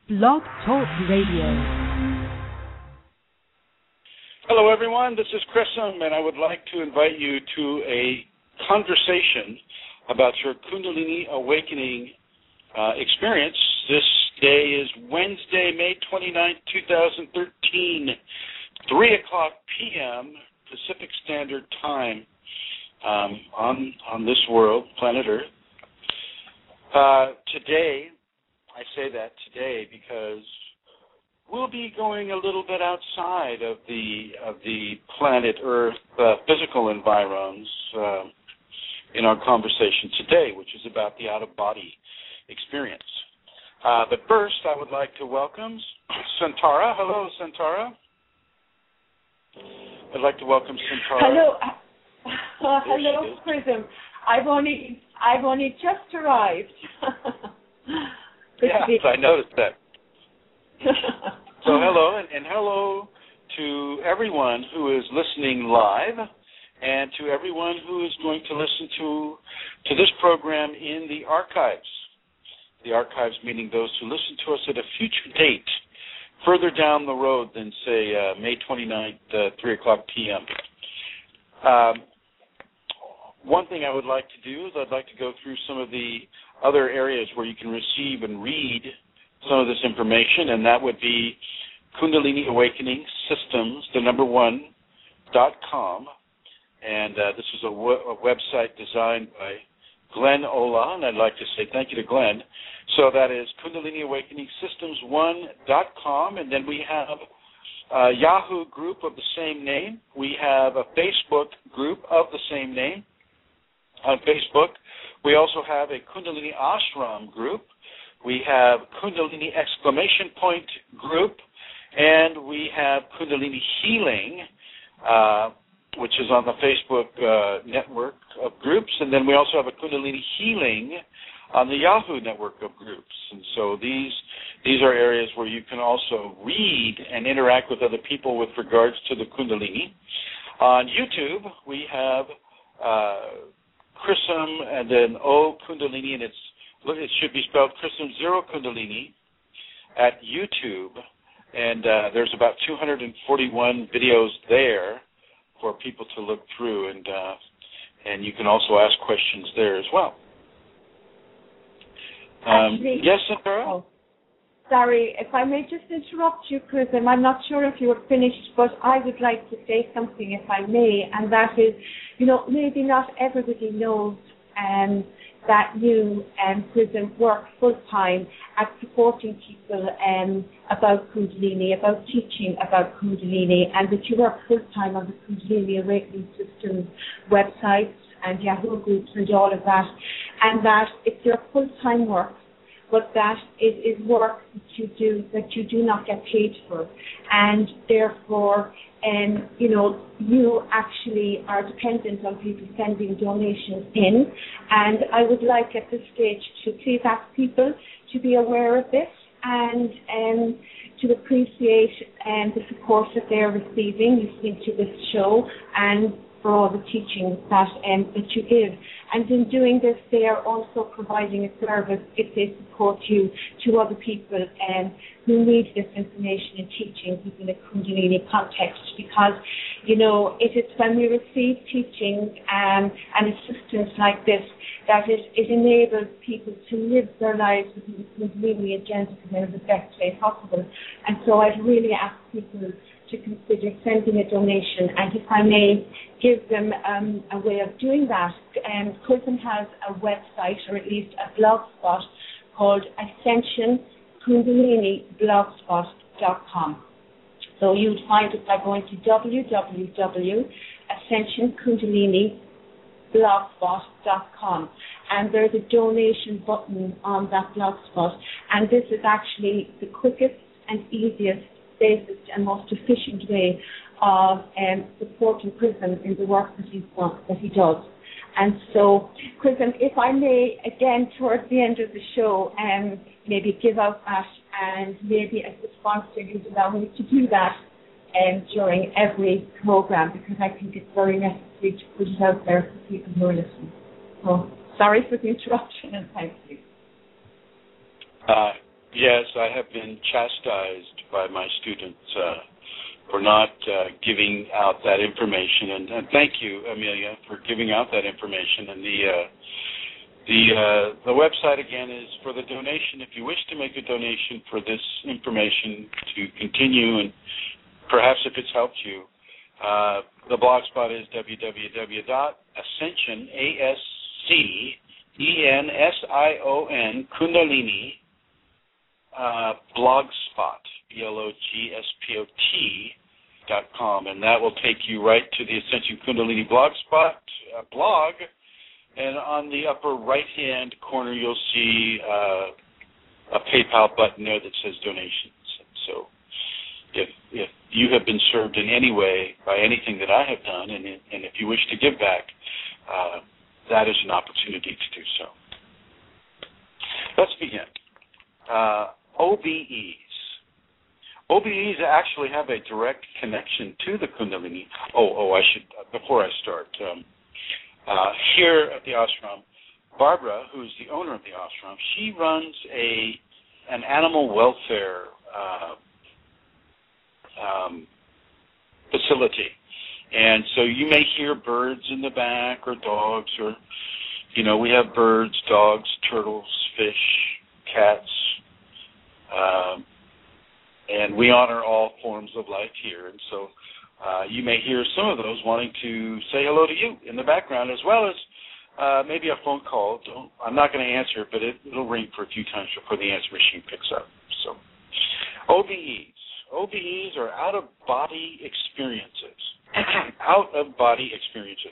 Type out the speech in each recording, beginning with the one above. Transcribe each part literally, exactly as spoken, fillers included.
Blog Talk Radio. Hello, everyone. This is Chrism, and I would like to invite you to a conversation about your Kundalini awakening uh, experience. This day is Wednesday, May twenty-ninth, twenty thirteen, three o'clock p.m. Pacific Standard Time um, on on this world, planet Earth. Uh, today, I say that today because we'll be going a little bit outside of the of the planet Earth uh, physical environs uh, in our conversation today, which is about the out-of-body experience. Uh, but first, I would like to welcome Santara. Hello, Santara. I'd like to welcome Santara. Hello, uh, hello, Chrism. I've only I've only just arrived. Yes, I noticed that. So hello, and, and hello to everyone who is listening live, and to everyone who is going to listen to to this program in the archives. The archives meaning those who listen to us at a future date, further down the road than, say, uh, May twenty-ninth, uh, three o'clock p.m. Um, one thing I would like to do is I'd like to go through some of the other areas where you can receive and read some of this information, and that would be Kundalini Awakening Systems, the number one, dot com. And uh, this is a, w- a website designed by Glenn Ola, and I'd like to say thank you to Glenn. So that is Kundalini Awakening Systems one dot com, and then we have a Yahoo group of the same name. We have a Facebook group of the same name on Facebook. We also have a Kundalini Ashram group. We have Kundalini exclamation point group, and we have Kundalini Healing, uh, which is on the Facebook uh, network of groups, and then we also have a Kundalini Healing on the Yahoo network of groups. And so these these are areas where you can also read and interact with other people with regards to the Kundalini. On YouTube, we have uh, Chrism and then O Kundalini, and it's it should be spelled Chrism Zero Kundalini at YouTube, and uh, there's about two hundred forty-one videos there for people to look through, and uh, and you can also ask questions there as well. Um, Actually, yes, Sarah? oh, sorry, if I may just interrupt you, Chrism. I'm not sure if you are finished, but I would like to say something, if I may, and that is, you know, maybe not everybody knows um, that you, um, Chrism, work full-time at supporting people um, about Kundalini, about teaching about Kundalini, and that you work full-time on the Kundalini Awakening Systems websites and Yahoo groups and all of that, and that it's your full-time work, but that it is work that you do that you do not get paid for, and therefore, um, you know, you actually are dependent on people sending donations in, and I would like at this stage to please ask people to be aware of this and um, to appreciate um, the support that they're receiving listening to this show and for all the teaching that um, that you give. And in doing this, they are also providing a service if they support you to other people um, who need this information and teaching within a Kundalini context, because, you know, it is when we receive teaching um, and assistance like this that it, it enables people to live their lives within the Kundalini agenda in the best way possible. And so I'd really ask people to consider sending a donation, and if I may give them um, a way of doing that, um, Chrism has a website, or at least a blog spot, called Ascension Kundalini blogspot dot com. So you'd find it by going to w w w dot ascension kundalini blogspot dot com, and there's a donation button on that blogspot, and this is actually the quickest and easiest, safest and most efficient way of um, supporting Chrism in the work that he's done, that he does. And so, Chrism, if I may, again, towards the end of the show, um, maybe give out that, and maybe as the sponsor, you'd allow me to do that um, during every program, because I think it's very necessary to put it out there for people who are listening. So, sorry for the interruption, and thank you. Uh, Yes, I have been chastised by my students uh, for not uh, giving out that information, and, and thank you, Amelia, for giving out that information. And the uh, the uh, the website again is for the donation. If you wish to make a donation for this information to continue, and perhaps if it's helped you, uh, the blog spot is w w w dot ascension, A S C E N S I O N, Kundalini, uh, blogspot, B L O G S P O T dot com, and that will take you right to the Ascension Kundalini blogspot uh, blog, and on the upper right-hand corner you'll see uh, a PayPal button there that says donations. So if if you have been served in any way by anything that I have done, and, and if you wish to give back, uh, that is an opportunity to do so. Let's begin. Uh, O B Es. O B Es actually have a direct connection to the Kundalini. Oh, oh, I should, before I start, um, uh, here at the ashram, Barbara, who is the owner of the ashram, she runs a an animal welfare uh, um, facility. And so you may hear birds in the back or dogs, or, you know, we have birds, dogs, turtles, fish, cats, um, and we honor all forms of life here. And so uh, you may hear some of those wanting to say hello to you in the background, as well as uh, maybe a phone call. Don't, I'm not going to answer it, but it, it'll ring for a few times before the answer machine picks up. So O B Es. O B Es are out-of-body experiences. out-of-body experiences.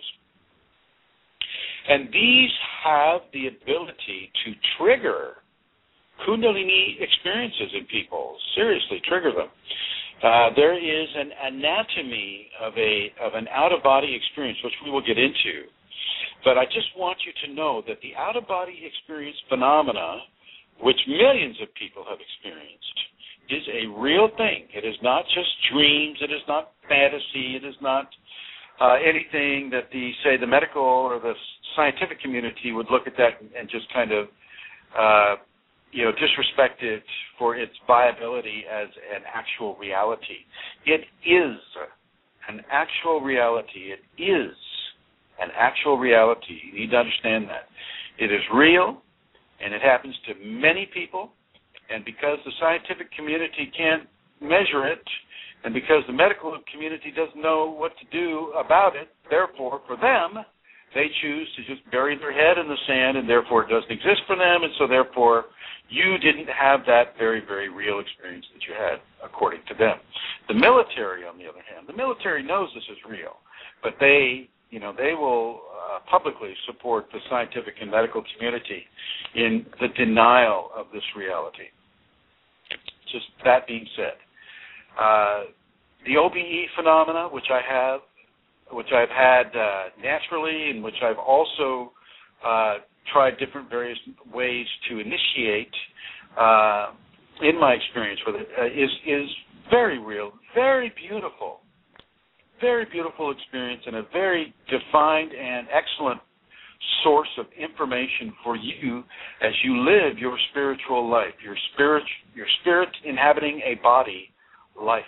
And these have the ability to trigger Kundalini experiences in people, seriously trigger them. Uh, there is an anatomy of a of an out-of-body experience, which we will get into. But I just want you to know that the out-of-body experience phenomena, which millions of people have experienced, is a real thing. It is not just dreams. It is not fantasy. It is not uh, anything that the, say, the medical or the scientific community would look at that and, and just kind of, uh, you know, disrespect it for its viability as an actual reality. It is an actual reality. It is an actual reality. You need to understand that. It is real, and it happens to many people. And because the scientific community can't measure it, and because the medical community doesn't know what to do about it, therefore, for them, they choose to just bury their head in the sand, and therefore it doesn't exist for them, and so therefore you didn't have that very, very real experience that you had, according to them. The military, on the other hand, the military knows this is real, but they, you know, they will uh, publicly support the scientific and medical community in the denial of this reality. Just that being said, uh, the O B E phenomena, which I have, which I've had uh, naturally, and which I've also uh, tried different various ways to initiate uh, in my experience with it, uh, is is very real, very beautiful, very beautiful experience, and a very defined and excellent source of information for you as you live your spiritual life, your spirit, your spirit inhabiting a body life.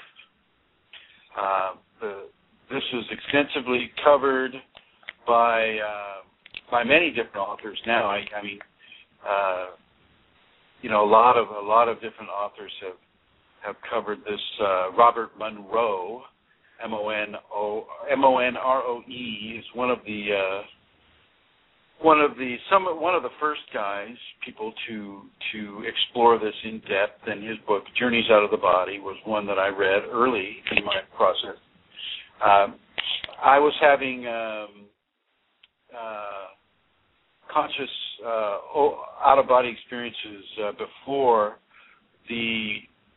Uh, the, this is extensively covered by uh, by many different authors now. I, I mean, uh, you know, a lot of a lot of different authors have have covered this. Uh, Robert Monroe, M O N O M O N R O E, is one of the uh, One of the some one of the first guys, people to to explore this in depth, and his book Journeys Out of the Body was one that I read early in my process. Um, I was having um, uh, conscious uh, out of body experiences uh, before the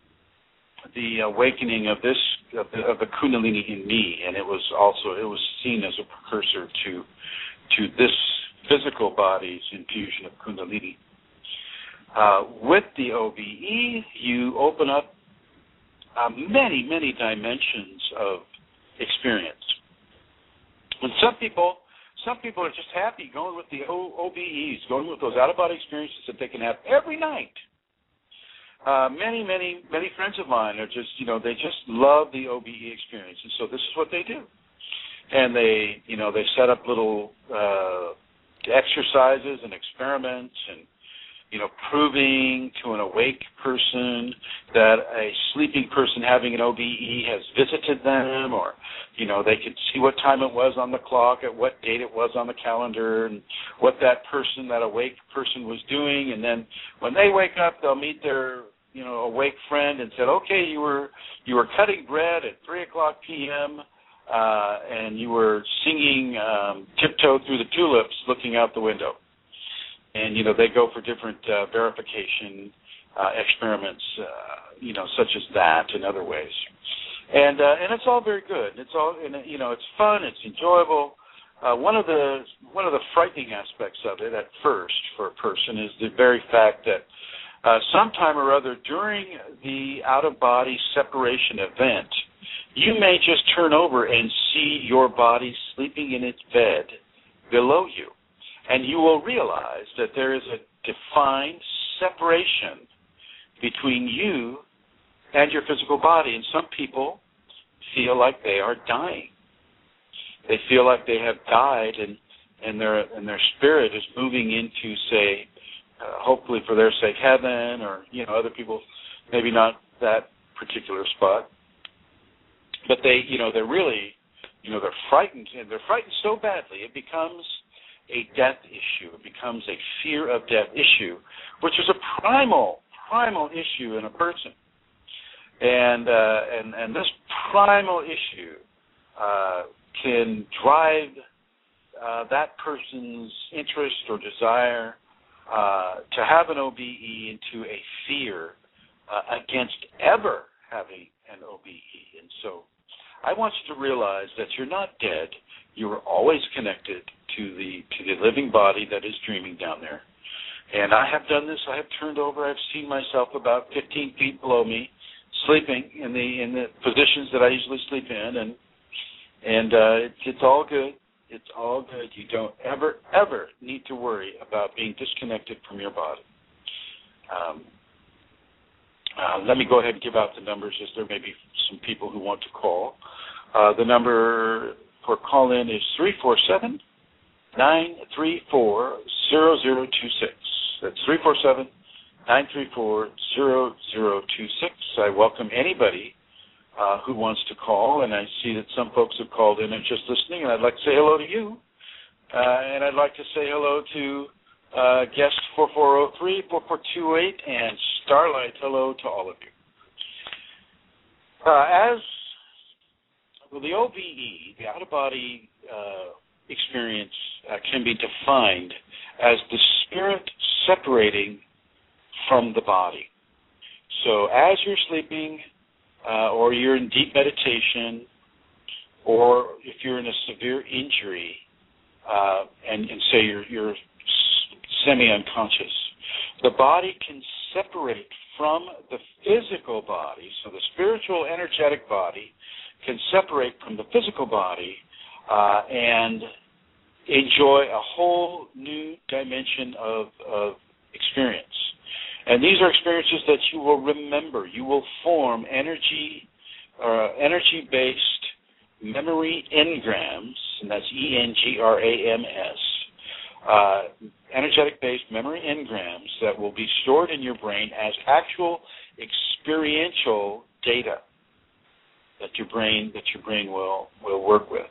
the awakening of this of the, of the Kundalini in me, and it was also it was seen as a precursor to to this physical body's infusion of Kundalini. Uh, with the O B E, you open up uh, many, many dimensions of experience. And some people, some people are just happy going with the O B Es, going with those out-of-body experiences that they can have every night. uh, many, many, many friends of mine are just, you know, they just love the O B E experience, and so this is what they do. And they, you know, they set up little uh, exercises and experiments and, you know, proving to an awake person that a sleeping person having an O B E has visited them, or, you know, they could see what time it was on the clock, at what date it was on the calendar, and what that person, that awake person was doing. And then when they wake up, they'll meet their, you know, awake friend and said, okay, you were you were cutting bread at three o'clock p.m., uh, and you were singing um, Tiptoe Through the Tulips looking out the window. And, you know, they go for different uh, verification uh, experiments, uh, you know, such as that and other ways. And uh, and it's all very good. It's all, you know, it's fun. It's enjoyable. Uh, one of the one of the frightening aspects of it at first for a person is the very fact that uh, sometime or other during the out-of-body separation event, you may just turn over and see your body sleeping in its bed below you. And you will realize that there is a defined separation between you and your physical body. And some people feel like they are dying. They feel like they have died, and, and their and their spirit is moving into, say, uh, hopefully for their sake, heaven, or, you know, other people, maybe not that particular spot. But they, you know, they're really, you know, they're frightened, and they're frightened so badly it becomes a death issue. It becomes a fear of death issue, which is a primal, primal issue in a person. And uh, and and this primal issue uh, can drive uh, that person's interest or desire uh, to have an O B E into a fear uh, against ever having an O B E. And so I want you to realize that you're not dead. You are always connected to the to the living body that is dreaming down there. And I have done this. I have turned over. I've seen myself about fifteen feet below me, sleeping in the in the positions that I usually sleep in, and and uh, it's, it's all good. It's all good. You don't ever ever need to worry about being disconnected from your body. Um, uh, let me go ahead and give out the numbers, as there may be some people who want to call. Uh, the number for call-in is three four seven, nine three four, zero zero two six. That's three four seven, nine three four, zero zero two six. I welcome anybody uh, who wants to call, and I see that some folks have called in and just listening, and I'd like to say hello to you. Uh, and I'd like to say hello to uh, guest four four zero three, four four two eight, and Starlight. Hello to all of you. Uh, as Well, the O B E, the out-of-body uh, experience, uh, can be defined as the spirit separating from the body. So as you're sleeping, uh, or you're in deep meditation, or if you're in a severe injury, uh, and, and say you're, you're semi-unconscious, the body can separate from the physical body, so the spiritual, energetic body can separate from the physical body uh, and enjoy a whole new dimension of, of experience. And these are experiences that you will remember. You will form energy, uh, energy-based memory engrams, and that's E N G R A M S, uh, energetic-based memory engrams that will be stored in your brain as actual experiential data that your brain that your brain will will work with.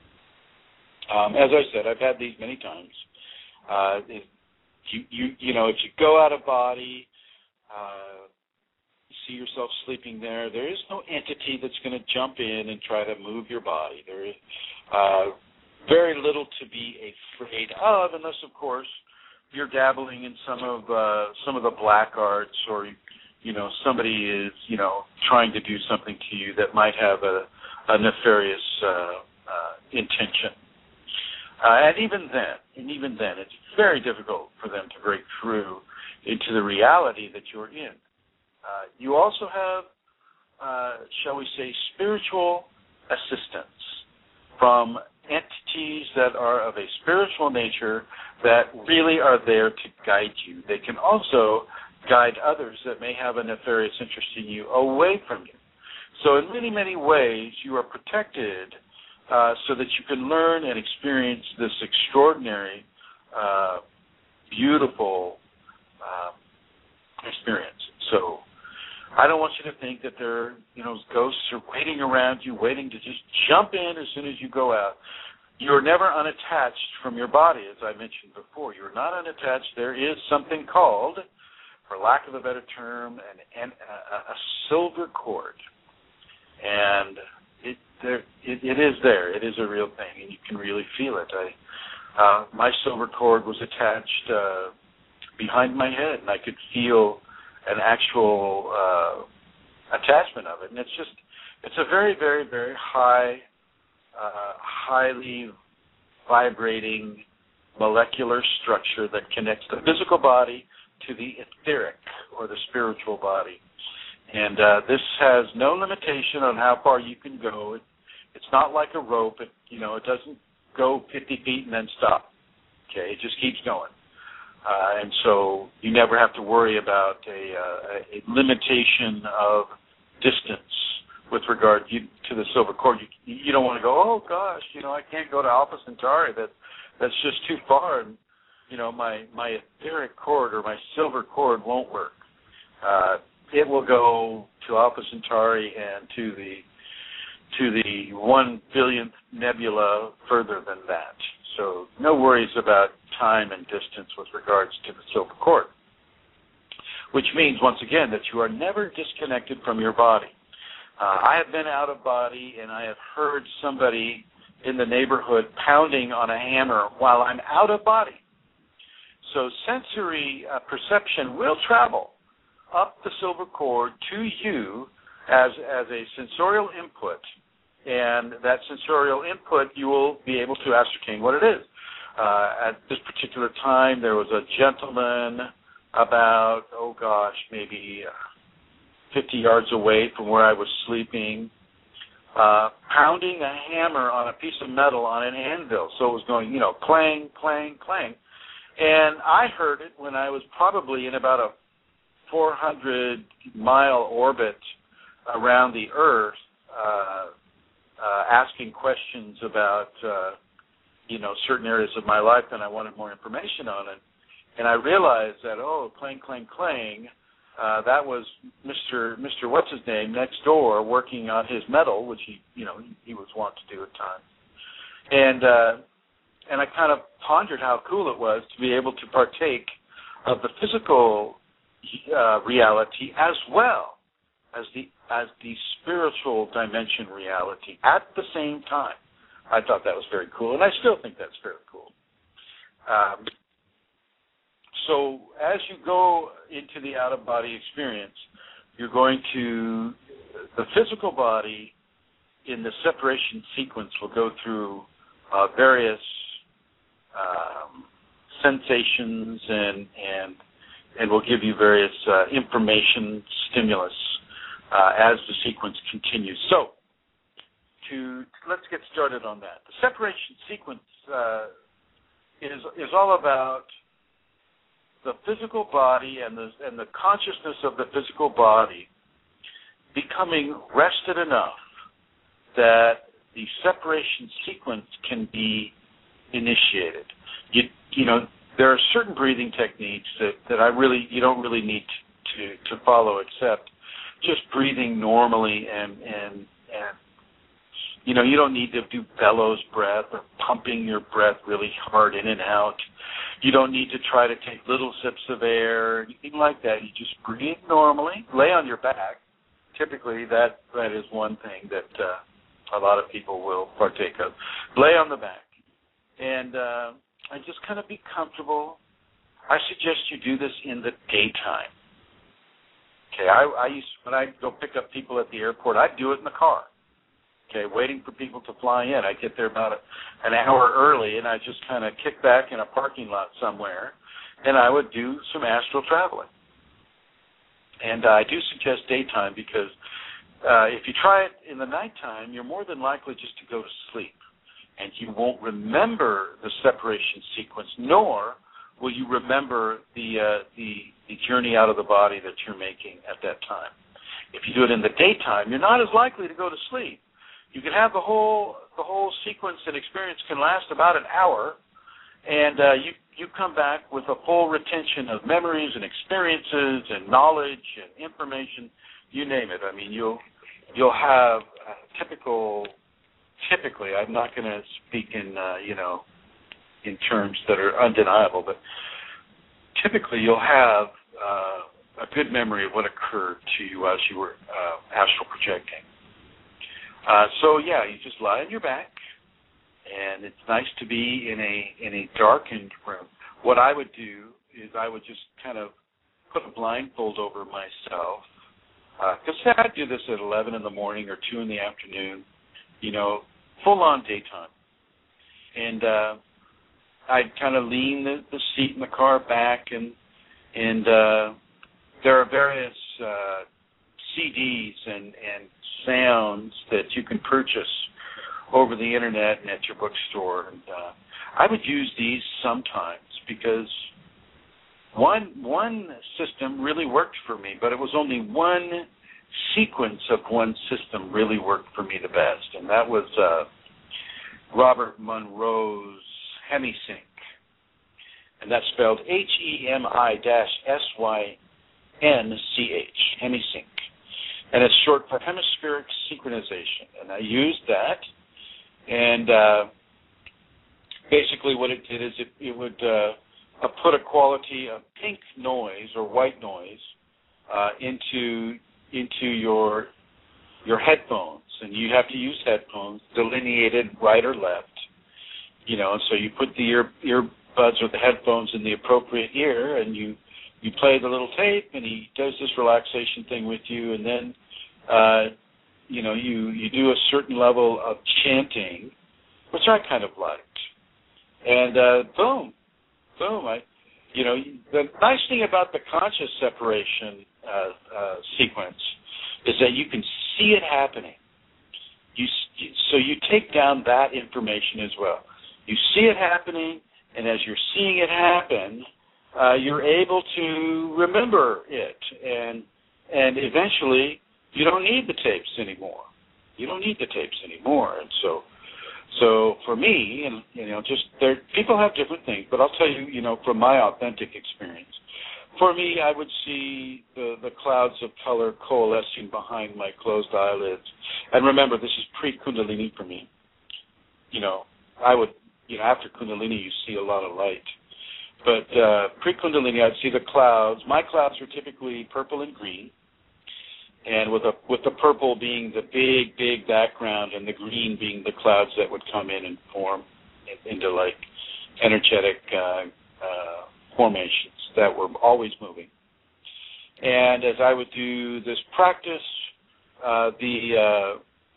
Um, as I said, I've had these many times. Uh, if you you you know if you go out of body, uh, you see yourself sleeping there. There is no entity that's going to jump in and try to move your body. There is uh, very little to be afraid of, unless of course you're dabbling in some of uh, some of the black arts, or you know, somebody is, you know, trying to do something to you that might have a, a nefarious uh, uh, intention. Uh, and even then, and even then, it's very difficult for them to break through into the reality that you're in. Uh, you also have, uh, shall we say, spiritual assistance from entities that are of a spiritual nature that really are there to guide you. They can also guide others that may have a nefarious interest in you away from you. So in many, many ways, you are protected uh, so that you can learn and experience this extraordinary, uh, beautiful uh, experience. So I don't want you to think that there, you know, ghosts are waiting around you, waiting to just jump in as soon as you go out. You're never unattached from your body, as I mentioned before. You're not unattached. There is something called, for lack of a better term, an, an, a, a silver cord. And it, there, it, it is there. It is a real thing, and you can really feel it. I, uh, my silver cord was attached uh, behind my head, and I could feel an actual uh, attachment of it. And it's just, it's a very, very, very high, uh, highly vibrating molecular structure that connects the physical body to the etheric or the spiritual body. And uh, this has no limitation on how far you can go. It, it's not like a rope. It, you know, it doesn't go fifty feet and then stop. Okay, it just keeps going. Uh, and so you never have to worry about a, uh, a limitation of distance with regard you, to the silver cord. You, you don't want to go, oh, gosh, you know, I can't go to Alpha Centauri. That, that's just too far. And, you know, my, my etheric cord or my silver cord won't work. Uh, it will go to Alpha Centauri and to the to the one billionth nebula further than that. So no worries about time and distance with regards to the silver cord, which means, once again, that you are never disconnected from your body. Uh, I have been out of body, and I have heard somebody in the neighborhood pounding on a hammer while I'm out of body. So sensory uh, perception will travel up the silver cord to you as, as a sensorial input. And that sensorial input, you will be able to ascertain what it is. Uh, at this particular time, there was a gentleman about, oh gosh, maybe fifty yards away from where I was sleeping, uh, pounding a hammer on a piece of metal on an anvil. So it was going, you know, clang, clang, clang. And I heard it when I was probably in about a four hundred mile orbit around the Earth, uh, Uh, asking questions about, uh, you know, certain areas of my life that I wanted more information on. And, and I realized that, oh, clang, clang, clang, uh, that was Mister Mister What's-His-Name next door working on his metal, which he, you know, he, he was wont to do at times. And, uh, and I kind of pondered how cool it was to be able to partake of the physical uh, reality as well as the as the spiritual dimension reality at the same time. I thought that was very cool, and I still think that's very cool. Um, so as you go into the out-of-body experience, you're going to, the physical body in the separation sequence will go through uh, various um, sensations and, and, and will give you various uh, information stimulus Uh, as the sequence continues. So, to let's get started on that. The separation sequence uh, is is all about the physical body and the and the consciousness of the physical body becoming rested enough that the separation sequence can be initiated. You you know there are certain breathing techniques that, that I really you don't really need to to follow except just breathing normally and, and, and, you know, you don't need to do bellows breath or pumping your breath really hard in and out. You don't need to try to take little sips of air, anything like that. You just breathe normally, lay on your back. Typically, that, that is one thing that uh, a lot of people will partake of. Lay on the back. And, uh, and just kind of be comfortable. I suggest you do this in the daytime. Okay, I, I used when I go pick up people at the airport, I do it in the car. Okay, waiting for people to fly in. I get there about a, an hour early, and I just kind of kick back in a parking lot somewhere, and I would do some astral traveling. And uh, I do suggest daytime because uh, if you try it in the nighttime, you're more than likely just to go to sleep, and you won't remember the separation sequence, nor will you remember the uh, the the journey out of the body that you're making at that time. If you do it in the daytime, you're not as likely to go to sleep. You can have the whole the whole sequence and experience can last about an hour, and uh, you you come back with a full retention of memories and experiences and knowledge and information, you name it. I mean, you'll you'll have a typical. Typically, I'm not going to speak in uh, you know in terms that are undeniable, but typically you'll have uh, a good memory of what occurred to you as you were uh, astral projecting. Uh, so yeah, you just lie on your back, and it's nice to be in a in a darkened room. What I would do is I would just kind of put a blindfold over myself, because uh, I do this at eleven in the morning or two in the afternoon, you know, full on daytime, and uh, I'd kind of lean the, the seat in the car back, and and uh, there are various uh, C Ds and and sounds that you can purchase over the internet and at your bookstore. And uh, I would use these sometimes because one one system really worked for me, but it was only one sequence of one system really worked for me the best, and that was uh, Robert Monroe's Hemisync, and that's spelled H E M I S Y N C H, Hemisync. And it's short for hemispheric synchronization. And I used that, and uh, basically what it did is it, it would uh, put a quality of pink noise or white noise uh, into into your your headphones, and you have to use headphones delineated right or left. You know, so you put the ear earbuds or the headphones in the appropriate ear, and you. You play the little tape, and he does this relaxation thing with you, and then, uh, you know, you, you do a certain level of chanting, which I kind of liked. And uh, boom, boom. I, you know, the nice thing about the conscious separation uh, uh, sequence is that you can see it happening. You, so you take down that information as well. You see it happening, and as you're seeing it happen, Uh, you're able to remember it, and and eventually you don't need the tapes anymore. You don't need the tapes anymore, and so so for me, and you know, just there, people have different things, but I'll tell you, you know, from my authentic experience, for me, I would see the the clouds of color coalescing behind my closed eyelids, and remember, this is pre-Kundalini for me. You know, I would, you know, after Kundalini, you see a lot of light. But uh, pre-Kundalini, I'd see the clouds. My clouds were typically purple and green, and with a, with the purple being the big, big background, and the green being the clouds that would come in and form into like energetic uh, uh, formations that were always moving. And as I would do this practice, uh, the uh,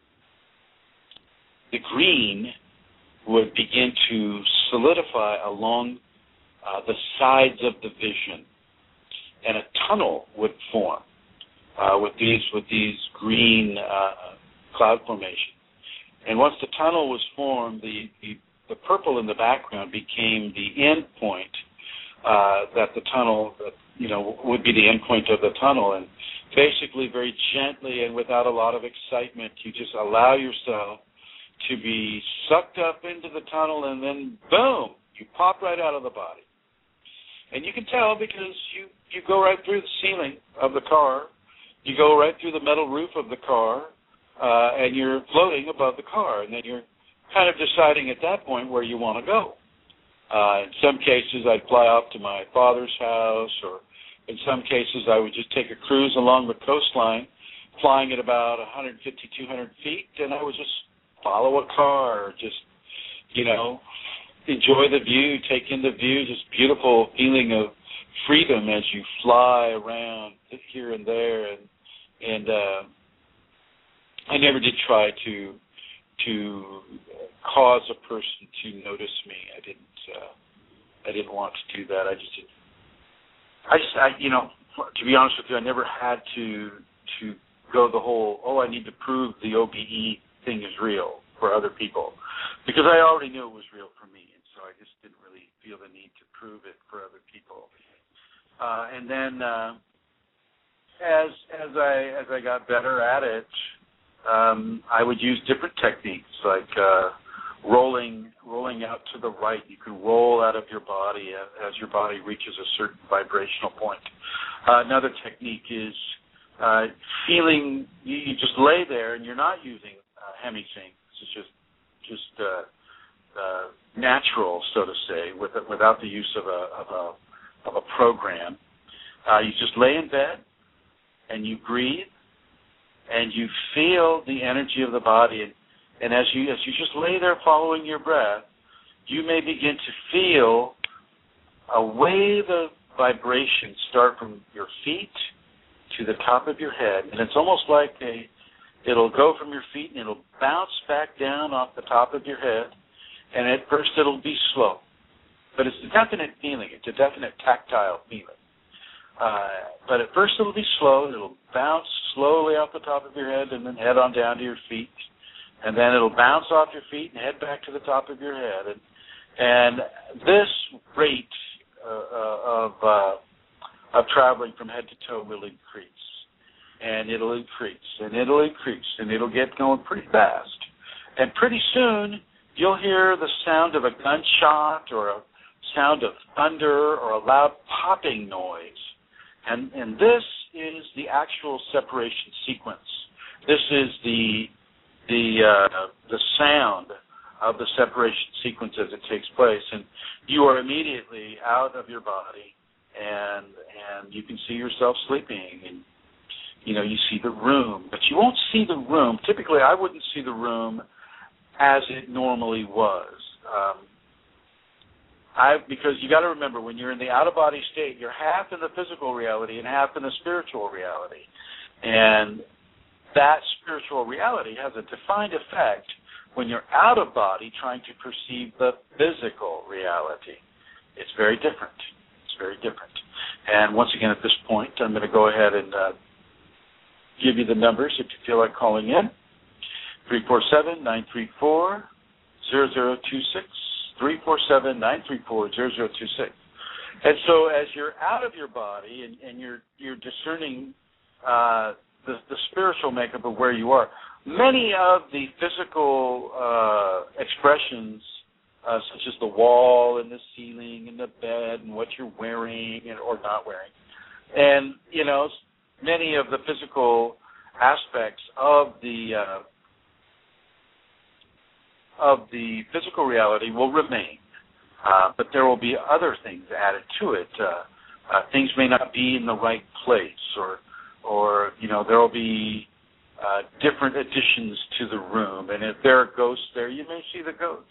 the green would begin to solidify along Uh, the sides of the vision, and a tunnel would form uh, with these with these green uh, cloud formations. And once the tunnel was formed, the, the, the purple in the background became the end point uh, that the tunnel, that, you know, would be the end point of the tunnel. And basically, very gently and without a lot of excitement, you just allow yourself to be sucked up into the tunnel, and then boom, you pop right out of the body. And you can tell because you, you go right through the ceiling of the car, you go right through the metal roof of the car, uh, and you're floating above the car. And then you're kind of deciding at that point where you want to go. Uh, in some cases, I'd fly off to my father's house, or in some cases, I would just take a cruise along the coastline, flying at about one fifty, two hundred feet, and I would just follow a car, just, you know, enjoy the view, take in the view, just beautiful feeling of freedom as you fly around here and there. And and uh, I never did try to to cause a person to notice me. I didn't. Uh, I didn't want to do that. I just. Didn't. I just. I, you know, to be honest with you, I never had to to go the whole. Oh, I need to prove the O B E thing is real for other people, because I already knew it was real for me. I just didn't really feel the need to prove it for other people. Uh, and then uh, as as I as I got better at it, um, I would use different techniques like uh, rolling rolling out to the right. You can roll out of your body as, as your body reaches a certain vibrational point. Uh, another technique is uh, feeling. You, you just lay there and you're not using uh, hemi-sync. It's just just uh, uh, natural, so to say, with, without the use of a of a of a program. Uh, you just lay in bed and you breathe and you feel the energy of the body. And, and as you as you just lay there following your breath, you may begin to feel a wave of vibration start from your feet to the top of your head. And it's almost like a, it'll go from your feet and it'll bounce back down off the top of your head. And at first it'll be slow. But it's a definite feeling. It's a definite tactile feeling. Uh, but at first it'll be slow. It'll bounce slowly off the top of your head and then head on down to your feet. And then it'll bounce off your feet and head back to the top of your head. And, and this rate uh, uh, of uh, of traveling from head to toe will increase. And it'll increase, and it'll increase, and it'll get going pretty fast. And pretty soon you'll hear the sound of a gunshot or a sound of thunder or a loud popping noise. And, and this is the actual separation sequence. This is the the uh, the sound of the separation sequence as it takes place. And you are immediately out of your body, and and you can see yourself sleeping, and you know, you see the room, but you won't see the room. Typically, I wouldn't see the room as it normally was. Um, I because you got to remember, when you're in the out-of-body state, you're half in the physical reality and half in the spiritual reality. And that spiritual reality has a defined effect when you're out of body trying to perceive the physical reality. It's very different. It's very different. And once again, at this point, I'm going to go ahead and uh, give you the numbers if you feel like calling in. three four seven, nine three four, zero zero two six, three four seven, nine three four, zero zero two six. And so as you're out of your body and, and you're you're discerning uh, the, the spiritual makeup of where you are, many of the physical uh, expressions, uh, such as the wall and the ceiling and the bed and what you're wearing and, or not wearing, and, you know, many of the physical aspects of the uh, of the physical reality will remain, uh, but there will be other things added to it. Uh, uh, things may not be in the right place, or, or you know, there will be uh, different additions to the room, and if there are ghosts there, you may see the ghosts.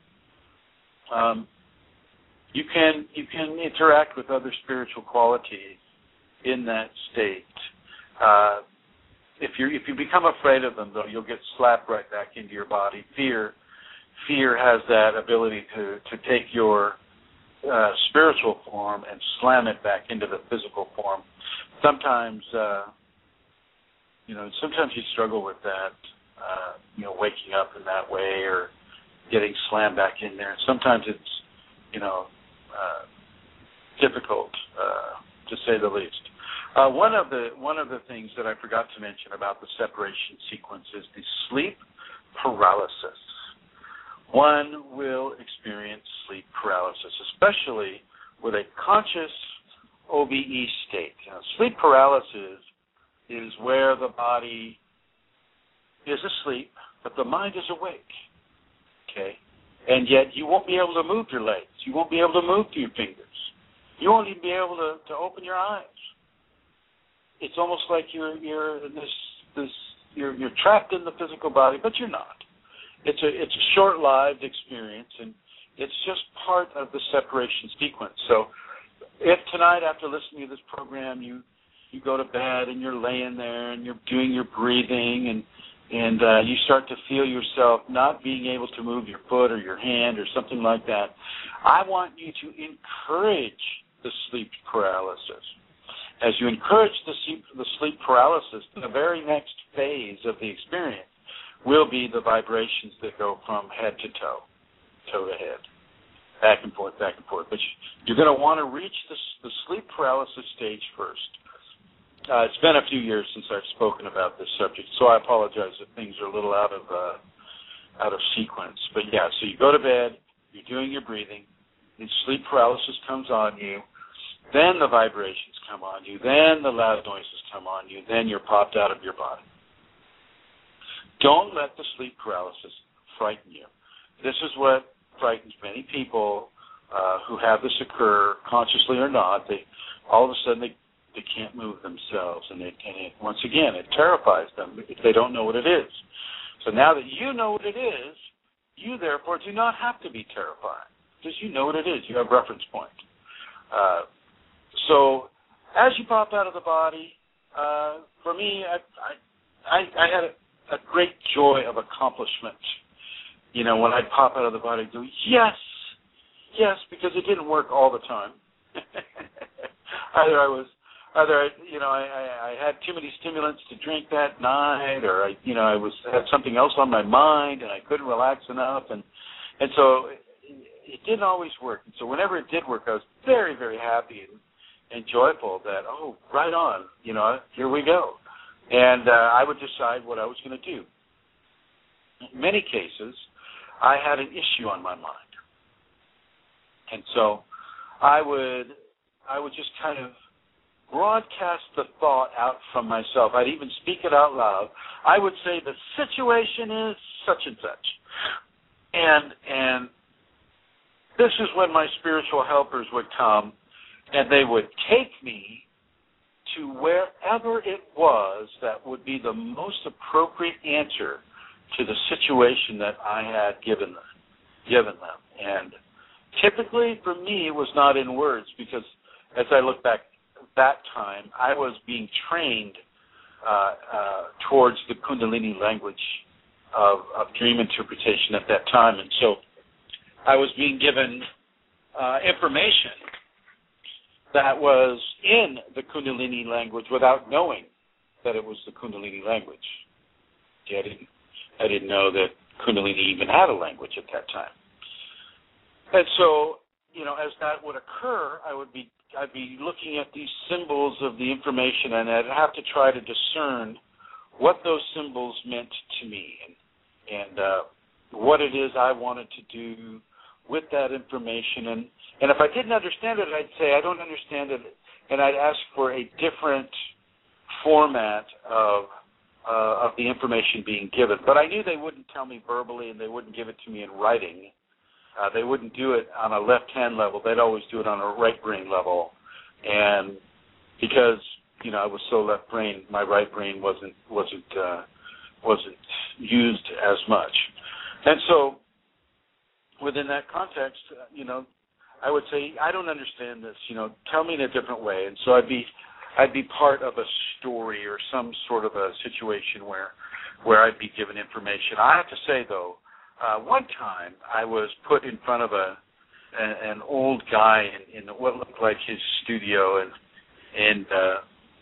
Um, you can you can interact with other spiritual qualities in that state. Uh, if you if you become afraid of them, though, you'll get slapped right back into your body. Fear, fear has that ability to, to take your uh, spiritual form and slam it back into the physical form. Sometimes, uh, you know, sometimes you struggle with that, uh, you know, waking up in that way or getting slammed back in there. Sometimes it's, you know, uh, difficult, uh, to say the least. Uh, one of the one of the things that I forgot to mention about the separation sequence is the sleep paralysis. One will experience sleep paralysis, especially with a conscious O B E state. Now, sleep paralysis is where the body is asleep, but the mind is awake. Okay, and yet you won't be able to move your legs. You won't be able to move your fingers. You won't even be able to, to open your eyes. It's almost like you're you're in this this you're you're trapped in the physical body, but you're not. It's a it's a short-lived experience, and it's just part of the separation sequence. So, if tonight after listening to this program you you go to bed and you're laying there and you're doing your breathing and and uh, you start to feel yourself not being able to move your foot or your hand or something like that, I want you to encourage the sleep paralysis. As you encourage the sleep, the sleep paralysis, the very next phase of the experience will be the vibrations that go from head to toe, toe to head. back and forth, back and forth. But you're going to want to reach the, the sleep paralysis stage first. Uh, it's been a few years since I've spoken about this subject, so I apologize if things are a little out of uh, out of sequence. But yeah, so you go to bed, you're doing your breathing, then sleep paralysis comes on you, then the vibrations come on you, then the loud noises come on you, then you're popped out of your body. Don't let the sleep paralysis frighten you. This is what frightens many people uh, who have this occur, consciously or not. They all of a sudden they, they can't move themselves, and, it, and it, once again, it terrifies them if they don't know what it is. So now that you know what it is, you therefore do not have to be terrified, because you know what it is. You have reference point. Uh, so as you pop out of the body, uh, for me, I, I, I had a, a great joy of accomplishment. You know, when I'd pop out of the body, I'd go, yes, yes, because it didn't work all the time. either I was, either I, you know, I, I, I had too many stimulants to drink that night, or I, you know, I was had something else on my mind, and I couldn't relax enough, and and so it, it didn't always work. And so whenever it did work, I was very, very happy and, and joyful that, oh, right on, you know, here we go, and uh, I would decide what I was going to do. In many cases, I had an issue on my mind, and so I would I would just kind of broadcast the thought out from myself. I'd even speak it out loud. I would say the situation is such and such, and and this is when my spiritual helpers would come, and they would take me to wherever it was that would be the most appropriate answer to the situation that I had given them, given them. And typically for me it was not in words, because as I look back at that time, I was being trained uh, uh, towards the Kundalini language of, of dream interpretation at that time. And so I was being given uh, information that was in the Kundalini language without knowing that it was the Kundalini language. Yeah, I didn't I didn't know that Kundalini even had a language at that time. And so, you know, as that would occur, I would be I'd be looking at these symbols of the information, and I'd have to try to discern what those symbols meant to me, and and uh, what it is I wanted to do with that information. And, and if I didn't understand it, I'd say I don't understand it, and I'd ask for a different format of Uh, of the information being given. But I knew they wouldn't tell me verbally, and they wouldn't give it to me in writing. Uh, they wouldn't do it on a left-hand level. They'd always do it on a right-brain level. And because, you know, I was so left-brain, my right brain wasn't wasn't uh, wasn't used as much. And so within that context, uh, you know, I would say, I don't understand this. You know, tell me in a different way. And so I'd be I'd be part of a story or some sort of a situation where where I'd be given information. I have to say, though, uh, one time I was put in front of a, a an old guy in, in what looked like his studio, and and uh,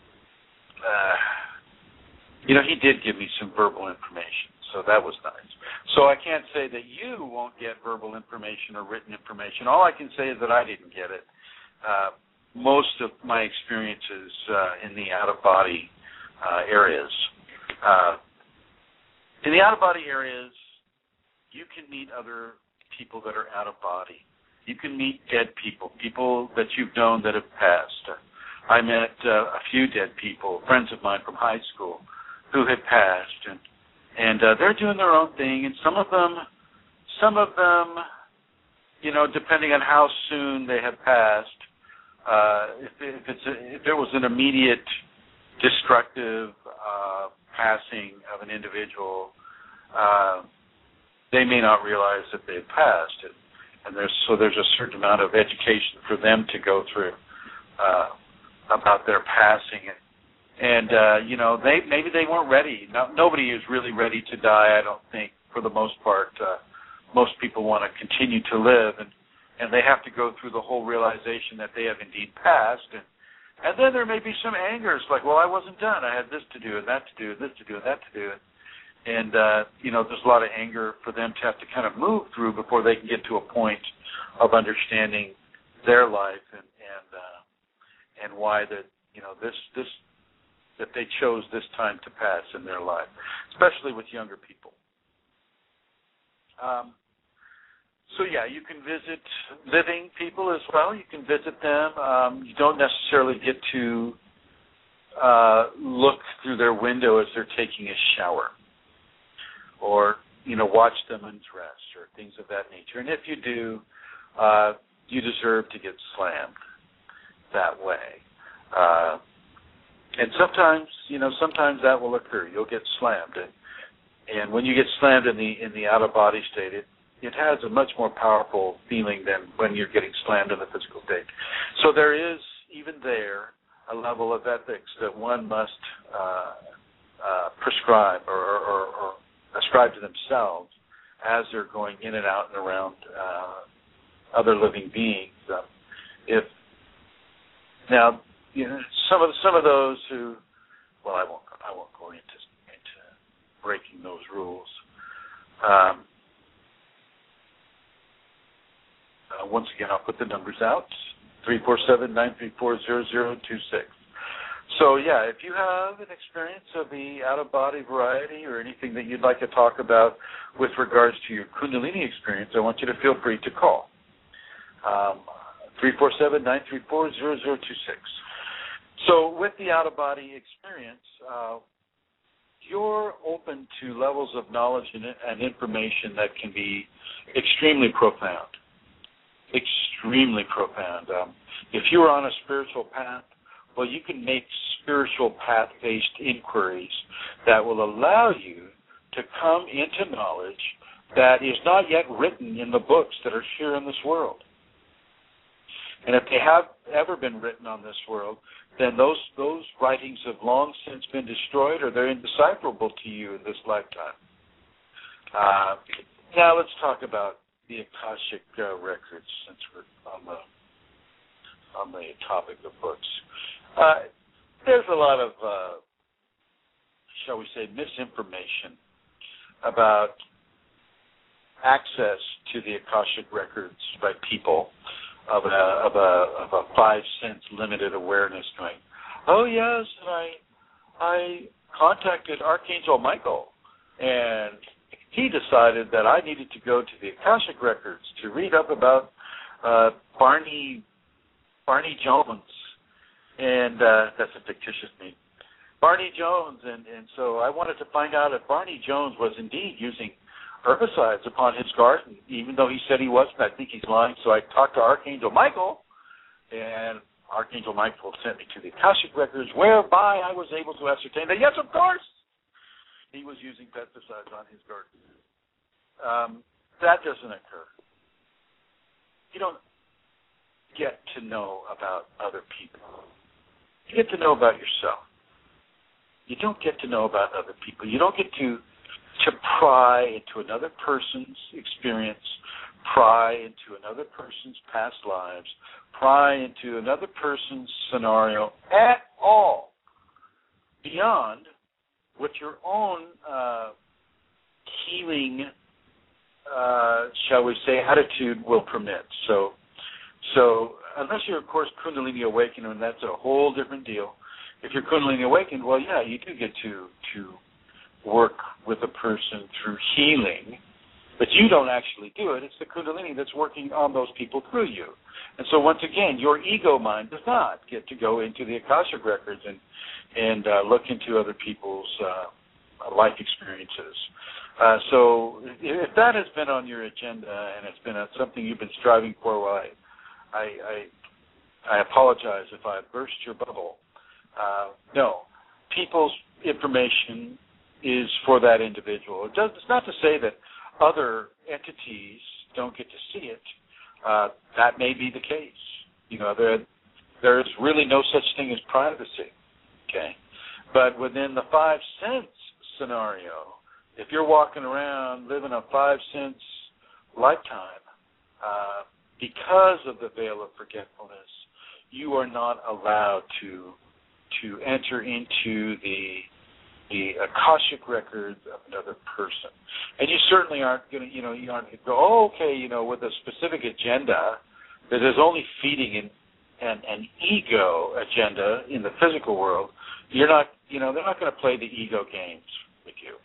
uh, you know, he did give me some verbal information, so that was nice. So I can't say that you won't get verbal information or written information. All I can say is that I didn't get it. Uh, most of my experiences uh, in the out-of-body uh, areas. Uh, in the out-of-body areas, you can meet other people that are out of body. You can meet dead people, people that you've known that have passed. I met uh, a few dead people, friends of mine from high school, who had passed, and and uh, they're doing their own thing. And some of them, some of them, you know, depending on how soon they have passed. Uh, if, if it's a, if there was an immediate destructive uh, passing of an individual, uh, they may not realize that they've passed, and, and there's so there's a certain amount of education for them to go through uh, about their passing, and, and uh, you know, they maybe they weren't ready. No, nobody is really ready to die, I don't think, for the most part. Uh, most people want to continue to live, and. And they have to go through the whole realization that they have indeed passed. And, and then there may be some anger. It's like, well, I wasn't done. I had this to do and that to do and this to do and that to do. And, uh, you know, there's a lot of anger for them to have to kind of move through before they can get to a point of understanding their life and and uh, and why that you know this this that they chose this time to pass in their life, especially with younger people. Um, so yeah, you can visit living people as well. You can visit them. Um, you don't necessarily get to uh, look through their window as they're taking a shower, or you know, watch them undress or things of that nature. And if you do, uh, you deserve to get slammed that way. Uh, and sometimes, you know, sometimes that will occur. You'll get slammed, and and when you get slammed in the in the out of body state, it it has a much more powerful feeling than when you're getting slammed in the physical state. So there is even there a level of ethics that one must uh, uh, prescribe or, or, or ascribe to themselves as they're going in and out and around uh, other living beings. Uh, if now, you know, some of some of those who, well, I won't I won't go into into breaking those rules. Um, uh, once again, I'll put the numbers out: three four seven nine three four zero zero two six. So, yeah, if you have an experience of the out-of-body variety or anything that you'd like to talk about with regards to your Kundalini experience, I want you to feel free to call. Um, three four seven nine three four zero zero two six. So with the out-of-body experience, uh, you're open to levels of knowledge and, and information that can be extremely profound. Extremely profound. Um, if you're on a spiritual path, well, you can make spiritual path-based inquiries that will allow you to come into knowledge that is not yet written in the books that are here in this world. And if they have ever been written on this world, then those those writings have long since been destroyed, or they're indecipherable to you in this lifetime. Uh, now let's talk about the Akashic uh, records, since we're on the on the topic of books. Uh, there's a lot of, uh, shall we say, misinformation about access to the Akashic records by people of a of a of a five sense limited awareness going, oh yes, and I I contacted Archangel Michael, and he decided that I needed to go to the Akashic records to read up about uh, Barney Barney Jones. And uh, that's a fictitious name. Barney Jones, and, and so I wanted to find out if Barney Jones was indeed using herbicides upon his garden, even though he said he wasn't. I think he's lying. So I talked to Archangel Michael, and Archangel Michael sent me to the Akashic records, whereby I was able to ascertain that, yes, of course, he was using pesticides on his garden. Um, that doesn't occur. You don't get to know about other people. You get to know about yourself. You don't get to know about other people. You don't get to to pry into another person's experience, pry into another person's past lives, pry into another person's scenario at all beyond what your own uh, healing, uh, shall we say, attitude will permit. So, so unless you're, of course, Kundalini awakened, and that's a whole different deal. If you're Kundalini awakened, well, yeah, you do get to to work with a person through healing, but you don't actually do it. It's the Kundalini that's working on those people through you. And so once again, your ego mind does not get to go into the Akashic records and and uh, look into other people's uh, life experiences. Uh, so if that has been on your agenda and it's been a, something you've been striving for, well, I, I, I, I apologize if I burst your bubble. Uh, no, people's information is for that individual. It does, it's not to say that other entities don't get to see it. Uh, that may be the case. You know, there there's really no such thing as privacy. Okay, but within the five sense scenario, if you're walking around living a five sense lifetime, uh, because of the veil of forgetfulness, you are not allowed to to enter into the the Akashic records of another person. And you certainly aren't going to, you know, you aren't going to go, oh, okay, you know, with a specific agenda that is only feeding an, an, an ego agenda in the physical world. You're not, you know, they're not going to play the ego games with you.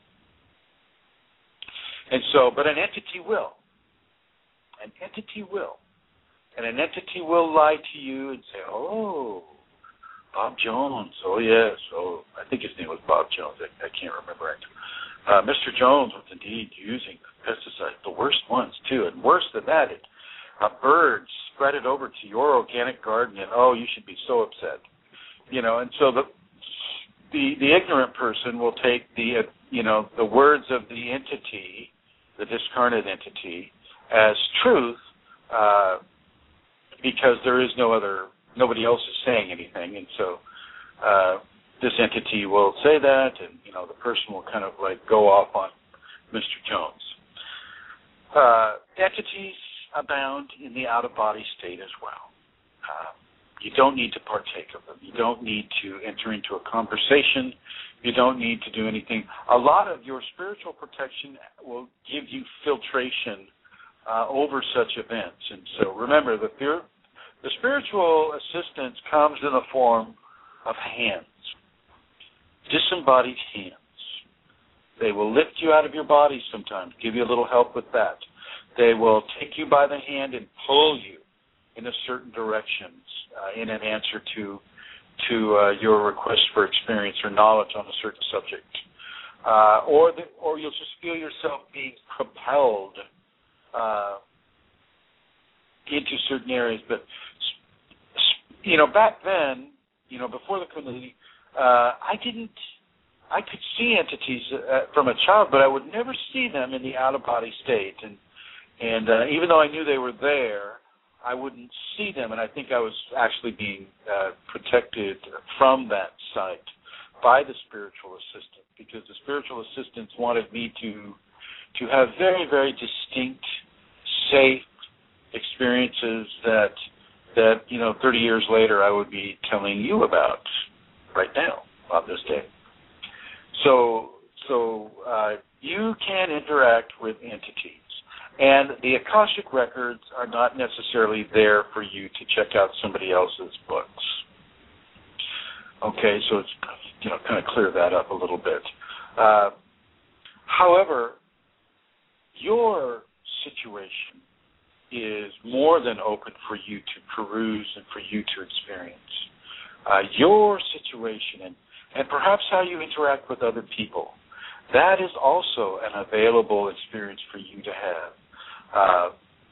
And so, but an entity will. An entity will. And an entity will lie to you and say, oh, Bob Jones, oh, yes, oh, I think his name was Bob Jones, I, I can't remember it. Uh, Mister Jones was indeed using pesticides, the worst ones, too, and worse than that, it, a bird spread it over to your organic garden, and, oh, you should be so upset. You know, and so the the, the ignorant person will take the, uh, you know, the words of the entity, the discarnate entity, as truth, uh, because there is no other, nobody else is saying anything, and so uh, this entity will say that, and you know the person will kind of like go off on Mister Jones. Uh, entities abound in the out-of-body state as well. Uh, you don't need to partake of them. You don't need to enter into a conversation. You don't need to do anything. A lot of your spiritual protection will give you filtration uh, over such events. And so remember, the, the spiritual assistance comes in the form of hands, disembodied hands. They will lift you out of your body sometimes, give you a little help with that. They will take you by the hand and pull you in a certain direction uh, in an answer to to uh, your request for experience or knowledge on a certain subject. Uh, or the, or you'll just feel yourself being propelled uh, into certain areas. But, you know, back then, you know, before the Kundalini, uh, I didn't, I could see entities uh, from a child, but I would never see them in the out-of-body state. And, and uh, even though I knew they were there, I wouldn't see them, and I think I was actually being uh, protected from that sight by the spiritual assistant, because the spiritual assistants wanted me to to have very, very distinct, safe experiences that that you know thirty years later I would be telling you about right now on this day. So so uh, you can interact with entities. And the Akashic records are not necessarily there for you to check out somebody else's books. Okay, so it's, you know, kind of clear that up a little bit. Uh, however, your situation is more than open for you to peruse and for you to experience. Uh, your situation and, and perhaps how you interact with other people, that is also an available experience for you to have. Uh,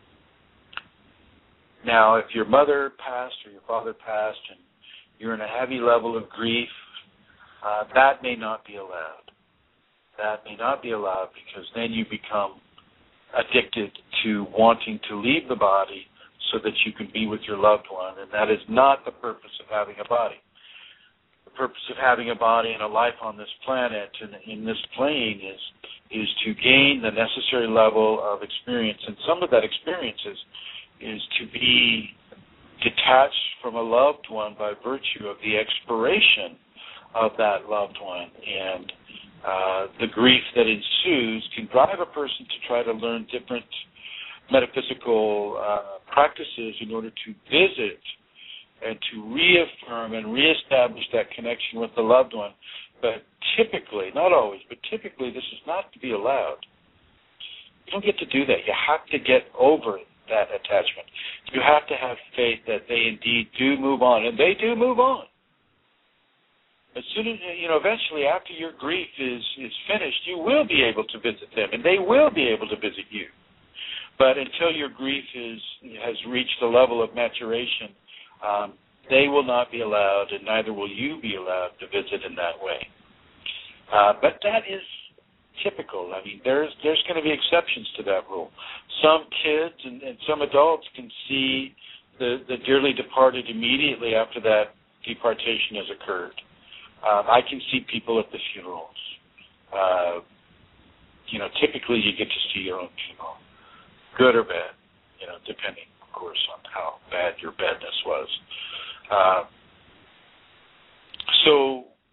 now, if your mother passed or your father passed and you're in a heavy level of grief, uh, that may not be allowed. That may not be allowed because then you become addicted to wanting to leave the body so that you can be with your loved one, and that is not the purpose of having a body. The purpose of having a body and a life on this planet and in this plane is is to gain the necessary level of experience, and some of that experience is, is to be detached from a loved one by virtue of the expiration of that loved one, and uh, the grief that ensues can drive a person to try to learn different metaphysical uh, practices in order to visit and to reaffirm and reestablish that connection with the loved one. But typically, not always, but typically this is not to be allowed. You don't get to do that. You have to get over that attachment. You have to have faith that they indeed do move on, and they do move on. As soon as, you know, eventually after your grief is, is finished, you will be able to visit them, and they will be able to visit you. But until your grief is has reached a level of maturation, um, they will not be allowed, and neither will you be allowed to visit in that way. Uh, but that is typical. I mean, there's there's going to be exceptions to that rule. Some kids and, and some adults can see the, the dearly departed immediately after that departation has occurred. Um, I can see people at the funerals. Uh, you know, typically you get to see your own funeral, good or bad, you know, depending, of course, on how bad your badness was. Uh, so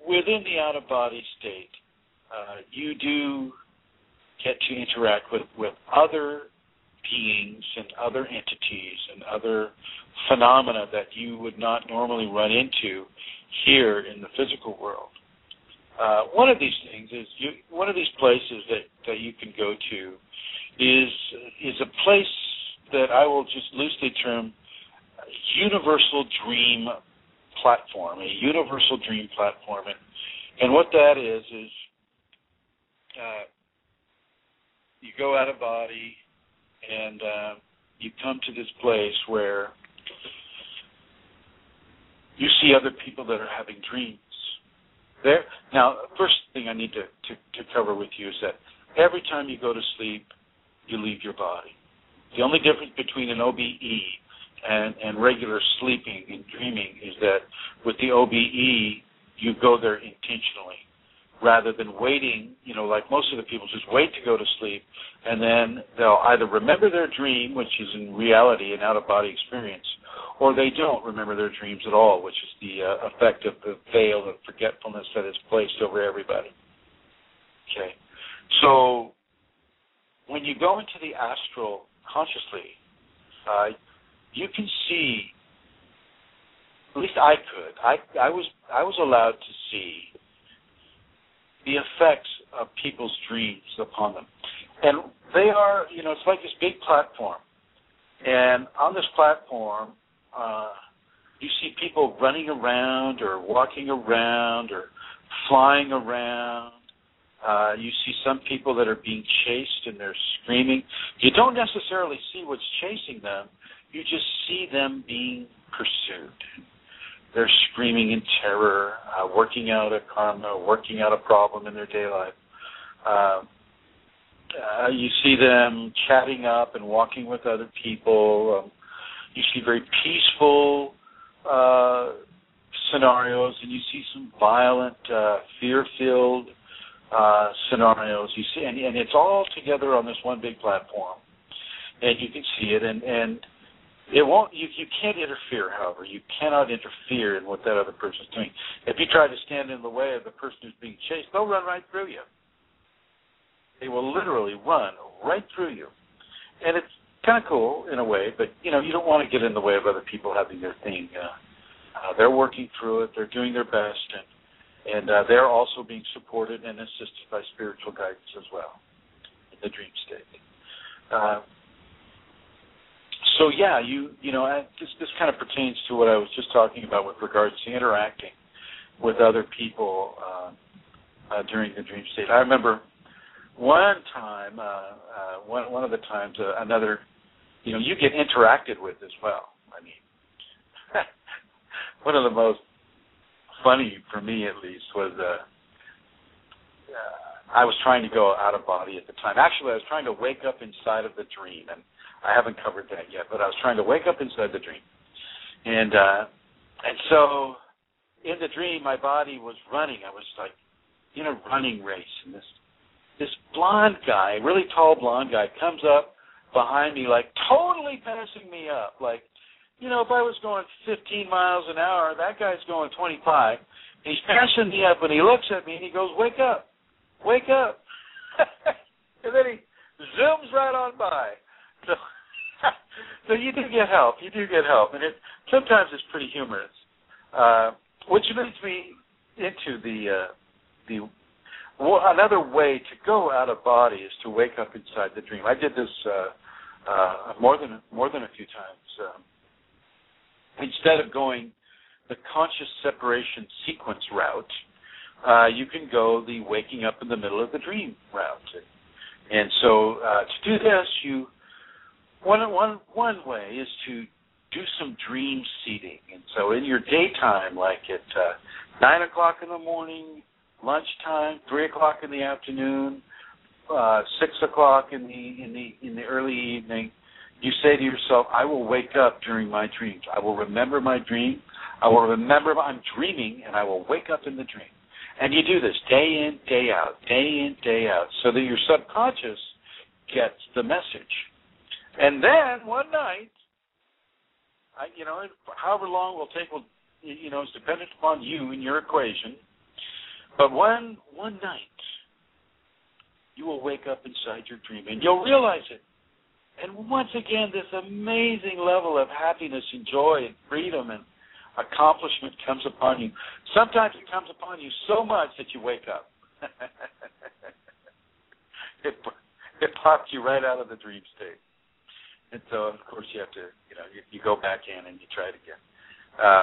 within the out-of-body state, uh, you do get to interact with, with other beings and other entities and other phenomena that you would not normally run into here in the physical world. Uh, one of these things is you, one of these places that, that you can go to is is a place that I will just loosely term a universal dream platform, a universal dream platform, and and what that is is uh, you go out of body and uh, you come to this place where you see other people that are having dreams. There. Now, first thing I need to, to, to cover with you is that every time you go to sleep, you leave your body. The only difference between an O B E and, and regular sleeping and dreaming is that with the O B E, you go there intentionally rather than waiting, you know, like most of the people just wait to go to sleep, and then they'll either remember their dream, which is in reality an out-of-body experience, or they don't remember their dreams at all, which is the uh, effect of the veil of forgetfulness that is placed over everybody. Okay. So when you go into the astral consciously, uh, you can see, at least I could, I, I was I was allowed to see the effects of people's dreams upon them. And they are, you know, it's like this big platform. And on this platform, uh, you see people running around or walking around or flying around. Uh, you see some people that are being chased and they're screaming. You don't necessarily see what's chasing them. You just see them being pursued. They're screaming in terror, uh, working out a karma, working out a problem in their day life. Uh, uh, you see them chatting up and walking with other people. Um, you see very peaceful uh, scenarios, and you see some violent, uh, fear-filled uh, scenarios. You see, and, and it's all together on this one big platform, and you can see it. And, and It won't. You, you can't interfere, however. You cannot interfere in what that other person's doing. If you try to stand in the way of the person who's being chased, they'll run right through you. They will literally run right through you. And it's kind of cool in a way, but, you know, you don't want to get in the way of other people having their thing. Uh, uh, they're working through it. They're doing their best, and, and uh, they're also being supported and assisted by spiritual guidance as well in the dream state. Uh, So yeah, you you know, I, this this kind of pertains to what I was just talking about with regards to interacting with other people uh, uh, during the dream state. I remember one time, uh, uh, one one of the times, uh, another, you know, you get interacted with as well. I mean, one of the most funny for me, at least, was uh, uh, I was trying to go out of body at the time. Actually, I was trying to wake up inside of the dream, and I haven't covered that yet, but I was trying to wake up inside the dream. And uh, and so in the dream, my body was running. I was like in a running race. And this this blonde guy, really tall blonde guy, comes up behind me, like totally passing me up. Like, you know, if I was going fifteen miles an hour, that guy's going twenty-five. He's passing me up, and he looks at me, and he goes, "Wake up, wake up." And then he zooms right on by. So, so you do get help. You do get help, and it sometimes it's pretty humorous. Uh, which leads me into the uh, the well, another way to go out of body is to wake up inside the dream. I did this uh, uh, more than more than a few times. Um, instead of going the conscious separation sequence route, uh, you can go the waking up in the middle of the dream route. And so uh, to do this, you One, one, one way is to do some dream seeding. And so in your daytime, like at uh, nine o'clock in the morning, lunchtime, three o'clock in the afternoon, uh, six o'clock in the in the in the early evening, you say to yourself, I will wake up during my dreams. I will remember my dream. I will remember I'm dreaming, and I will wake up in the dream. And you do this day in, day out, day in, day out, so that your subconscious gets the message. And then one night, I, you know, however long it will take, will, you know, it's dependent upon you and your equation. But one one night, you will wake up inside your dream, and you'll realize it. And once again, this amazing level of happiness and joy and freedom and accomplishment comes upon you. Sometimes it comes upon you so much that you wake up. it, it pops you right out of the dream state. And so, of course, you have to, you know, you, you go back in and you try it again. Uh,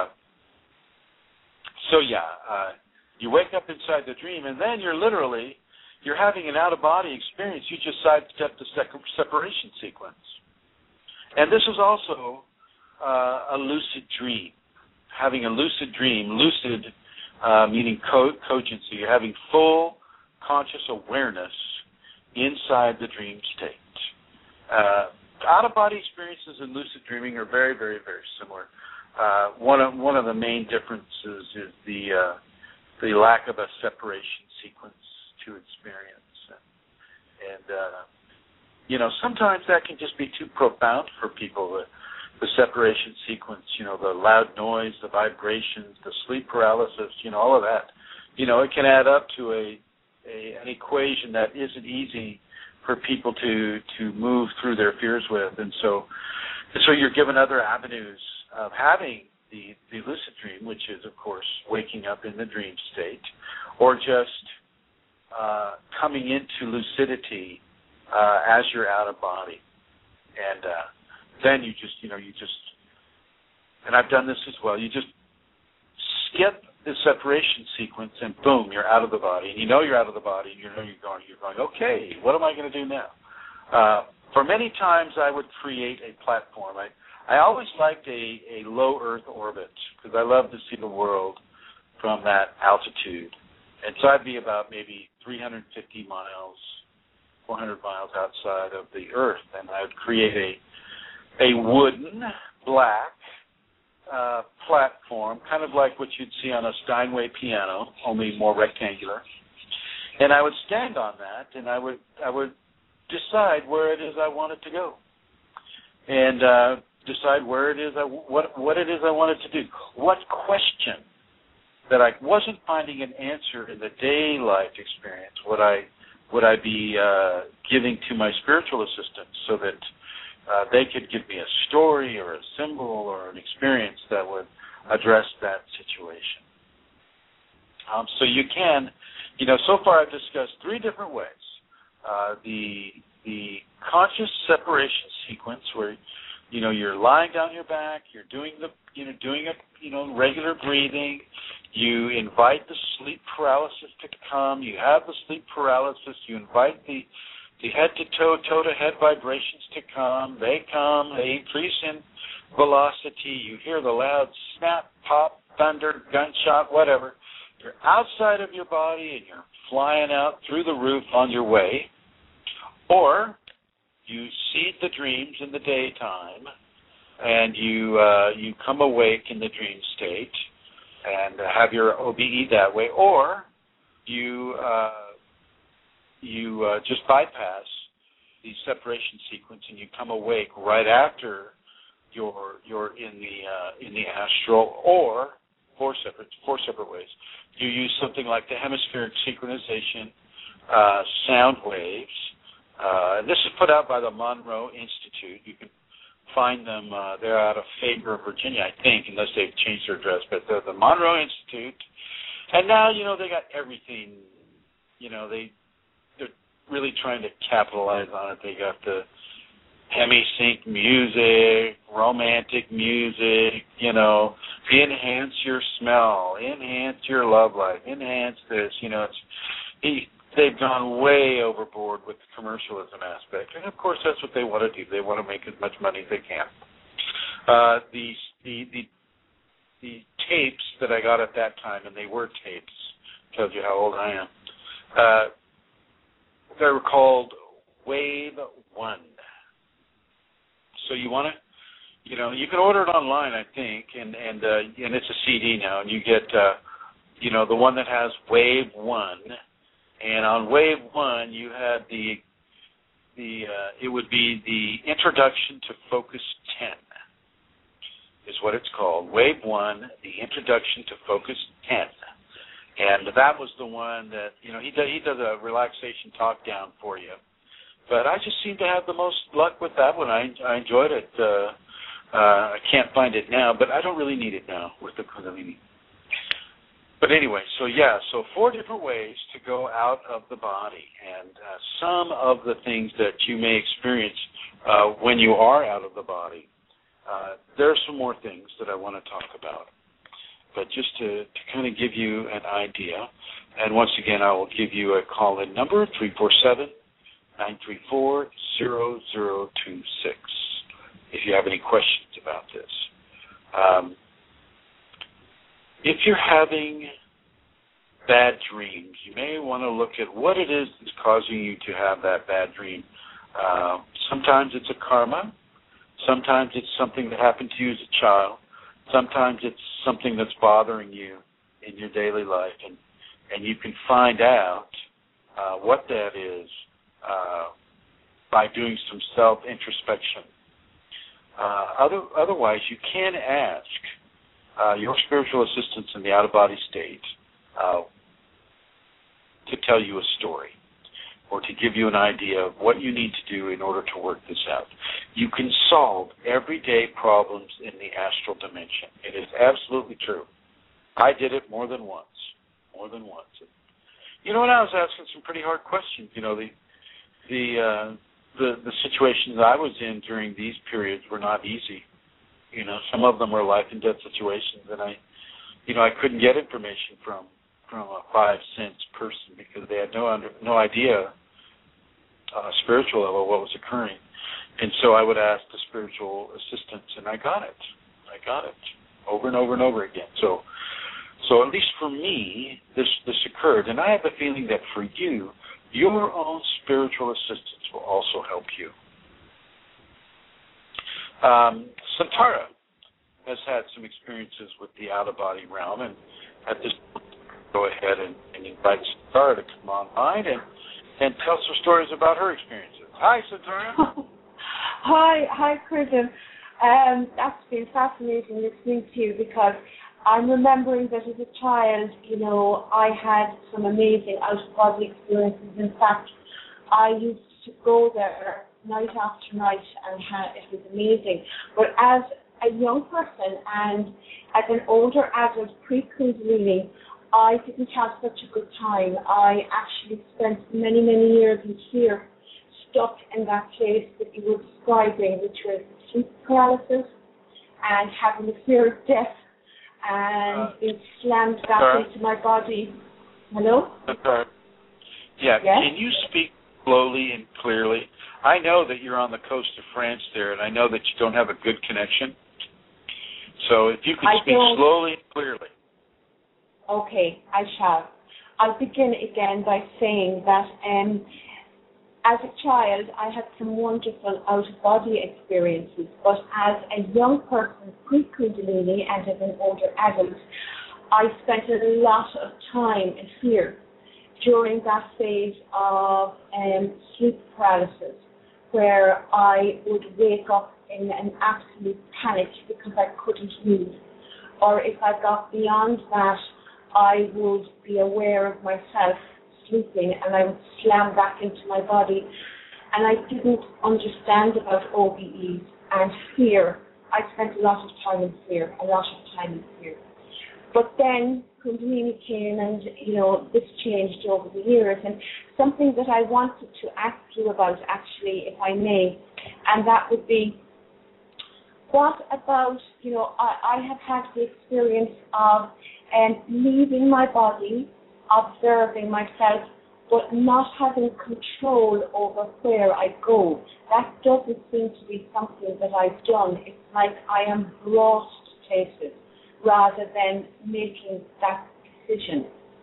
so, yeah, uh, you wake up inside the dream, and then you're literally, you're having an out-of-body experience. You just sidestepped the sec- separation sequence. And this is also uh, a lucid dream. Having a lucid dream, lucid uh, meaning co- cogency. You're having full conscious awareness inside the dream state. Uh, out-of-body experiences and lucid dreaming are very, very, very similar. Uh, one of one of the main differences is the uh, the lack of a separation sequence to experience, and, and uh, you know, sometimes that can just be too profound for people. The, the separation sequence, you know, the loud noise, the vibrations, the sleep paralysis, you know, all of that. You know, it can add up to a, a an equation that isn't easy for people to to move through their fears with, and so so you're given other avenues of having the, the lucid dream, which is, of course, waking up in the dream state, or just uh, coming into lucidity uh, as you're out of body. And uh, then you just, you know, you just, and I've done this as well, you just skip the separation sequence and boom, you're out of the body. And you know you're out of the body, and you know you're going, you're going, okay, what am I going to do now? Uh, for many times I would create a platform. I, I always liked a, a low Earth orbit because I love to see the world from that altitude. And so I'd be about maybe three hundred fifty miles, four hundred miles outside of the Earth, and I would create a a wooden, black uh, platform, kind of like what you'd see on a Steinway piano, only more rectangular. And I would stand on that, and I would I would decide where it is I wanted to go, and uh, decide where it is I what what it is I wanted to do, what question that I wasn't finding an answer in the day life experience would I would I be uh, giving to my spiritual assistants so that uh, they could give me a story or a symbol or an experience that would address that situation. Um, so you can, you know, so far I've discussed three different ways. Uh, the the conscious separation sequence where, you know, you're lying down your back, you're doing the, you know, doing a, you know, regular breathing. You invite the sleep paralysis to come. You have the sleep paralysis. You invite the the head-to-toe, toe-to-head vibrations to come. They come. They increase in velocity. You hear the loud snap, pop, thunder, gunshot, whatever. You're outside of your body and you're flying out through the roof on your way. Or you seed the dreams in the daytime and you uh, you come awake in the dream state and have your O B E that way, or you uh, you uh, just bypass the separation sequence and you come awake right after you're you're in the uh, in the astral, or four separate four separate ways. You use something like the hemispheric synchronization uh, sound waves. Uh, this is put out by the Monroe Institute. You can find them. Uh, they're out of Faber, Virginia, I think, unless they've changed their address. But they're the Monroe Institute. And now, you know, they got everything. You know, they, they're really trying to capitalize on it. They got the hemi-sync music, romantic music, you know, enhance your smell, enhance your love life, enhance this. You know, it's he, they've gone way overboard with the commercialism aspect. And, of course, that's what they want to do. They want to make as much money as they can. Uh, the, the, the, the tapes that I got at that time, and they were tapes, tells you how old I am, uh, they were called Wave One. So you want to, you know, you can order it online, I think, and and uh, and it's a C D now, and you get, uh, you know, the one that has Wave One, and on Wave One you had the the uh, it would be the Introduction to Focus ten, is what it's called. Wave One, the Introduction to Focus ten, And that was the one that, you know, he does, he does a relaxation talk down for you. But I just seem to have the most luck with that one. I, I enjoyed it. Uh, uh, I can't find it now, but I don't really need it now with the Kundalini. But anyway, so yeah, so four different ways to go out of the body. And uh, some of the things that you may experience uh, when you are out of the body, uh, there are some more things that I want to talk about. But just to, to kind of give you an idea, and once again, I will give you a call-in number, three four seven, nine three four, zero zero two six, if you have any questions about this. Um, if you're having bad dreams, you may want to look at what it is that's causing you to have that bad dream. Uh, sometimes it's a karma. Sometimes it's something that happened to you as a child. Sometimes it's something that's bothering you in your daily life, and, and you can find out uh, what that is uh, by doing some self-introspection. Uh, other, otherwise, you can ask uh, your spiritual assistants in the out-of-body state uh, to tell you a story or to give you an idea of what you need to do in order to work this out. You can solve everyday problems in the astral dimension. It is absolutely true. I did it more than once, more than once. You know, and I was asking some pretty hard questions. You know, the the uh, the, the situations I was in during these periods were not easy. You know, some of them were life and death situations, and I, you know, I couldn't get information from from a five sense person because they had no under, no idea on a spiritual level what was occurring. And so I would ask the spiritual assistants, and I got it. I got it over and over and over again. So so at least for me, this, this occurred. And I have a feeling that for you, your own spiritual assistants will also help you. Um, Santara has had some experiences with the out-of-body realm, and at this point, go ahead and, and invite Santara to come online and, and tell some stories about her experiences. Hi, Santara. Hi, hi, Chrism. Um, that's been fascinating listening to you because I'm remembering that as a child, you know, I had some amazing out-of-body experiences. In fact, I used to go there night after night, and ha- it was amazing. But as a young person and as an older adult pre-Kundalini, I didn't have such a good time. I actually spent many, many years in fear, stuck in that place that you were describing, which was sleep paralysis and having the fear of death and uh, being slammed back uh, into my body. Hello? Uh, yeah, yes? Can you speak slowly and clearly? I know that you're on the coast of France there, and I know that you don't have a good connection. So if you could I speak don't... slowly and clearly. Okay, I shall. I'll begin again by saying that um, as a child, I had some wonderful out-of-body experiences, but as a young person, pre-Kundalini, and as an older adult, I spent a lot of time in fear during that phase of um, sleep paralysis, where I would wake up in an absolute panic because I couldn't move. Or if I got beyond that, I would be aware of myself sleeping and I would slam back into my body. And I didn't understand about O B Es and fear. I spent a lot of time in fear, a lot of time in fear. But then Kundalini came and, you know, this changed over the years. And something that I wanted to ask you about, actually, if I may, and that would be, what about, you know, I, I have had the experience of um, leaving my body, observing myself, but not having control over where I go. That doesn't seem to be something that I've done. It's like I am brought to places rather than making that decision.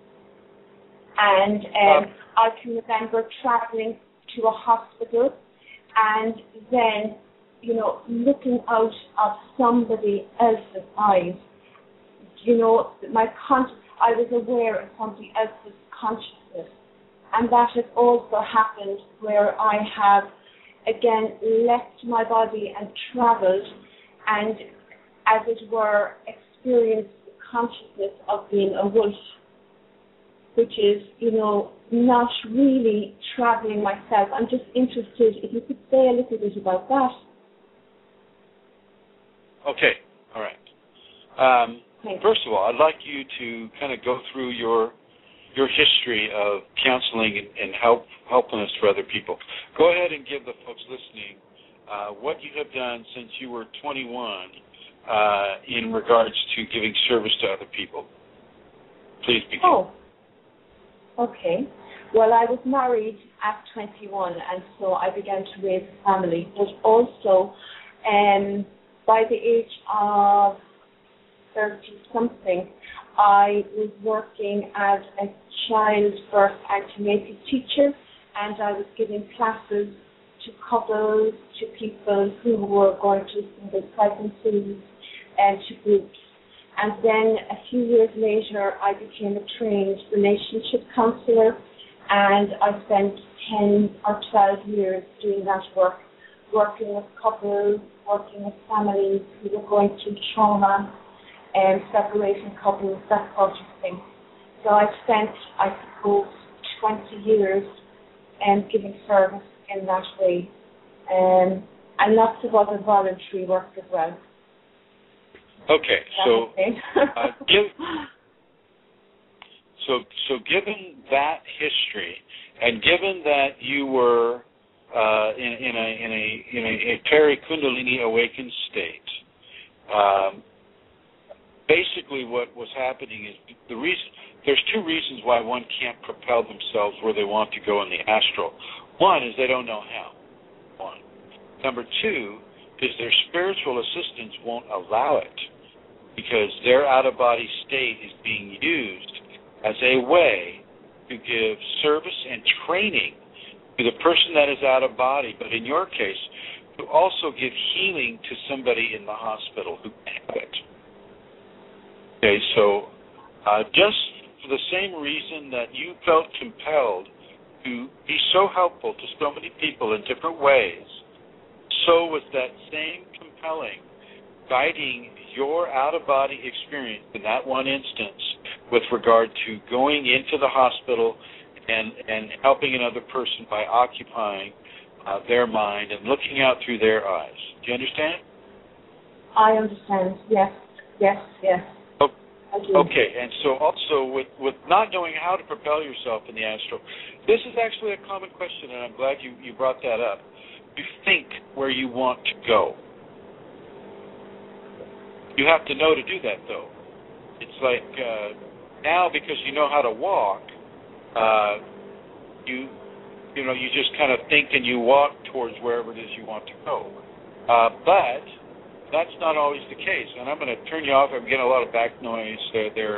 And um, I can remember traveling to a hospital and then, you know, looking out of somebody else's eyes. You know, my con- I was aware of somebody else's consciousness. And that has also happened where I have, again, left my body and traveled and, as it were, experienced the consciousness of being a wolf. which is, you know, not really traveling myself. I'm just interested if you could say a little bit about that. Okay, all right. Um, first of all, I'd like you to kind of go through your your history of counseling and, and help helpfulness for other people. Go ahead and give the folks listening uh, what you have done since you were twenty-one uh, in regards to giving service to other people. Please begin. Oh, okay. Well, I was married at twenty-one, and so I began to raise a family. But also, um, by the age of thirty-something, I was working as a child birth antenatal teacher, and I was giving classes to couples, to people who were going through single pregnancies, and to groups. And then a few years later, I became a trained relationship counsellor, and I spent ten or twelve years doing that work, working with couples, working with families who were going through trauma, and separating couples, that sort of thing. So I spent, I suppose, twenty years um, giving service in that way, um, and lots of other voluntary work as well. Okay, so uh, give, so so given that history, and given that you were uh, in, in a in a in a, a peri Kundalini awakened state, um, basically what was happening is the reason. There's two reasons why one can't propel themselves where they want to go in the astral. One is they don't know how. One. Number two is their spiritual assistants won't allow it, because their out-of-body state is being used as a way to give service and training to the person that is out of body, but in your case, to also give healing to somebody in the hospital who have it. Okay, so uh, just for the same reason that you felt compelled to be so helpful to so many people in different ways, so was that same compelling guiding your out-of-body experience in that one instance with regard to going into the hospital and, and helping another person by occupying uh, their mind and looking out through their eyes. Do you understand? I understand, yes, yes, yes. Oh, okay, and so also with, with not knowing how to propel yourself in the astral, this is actually a common question, and I'm glad you, you brought that up. You think where you want to go. You have to know to do that, though. It's like uh, now, because you know how to walk, uh, you you know you just kind of think and you walk towards wherever it is you want to go. Uh, but that's not always the case. And I'm going to turn you off. I'm getting a lot of back noise uh, there.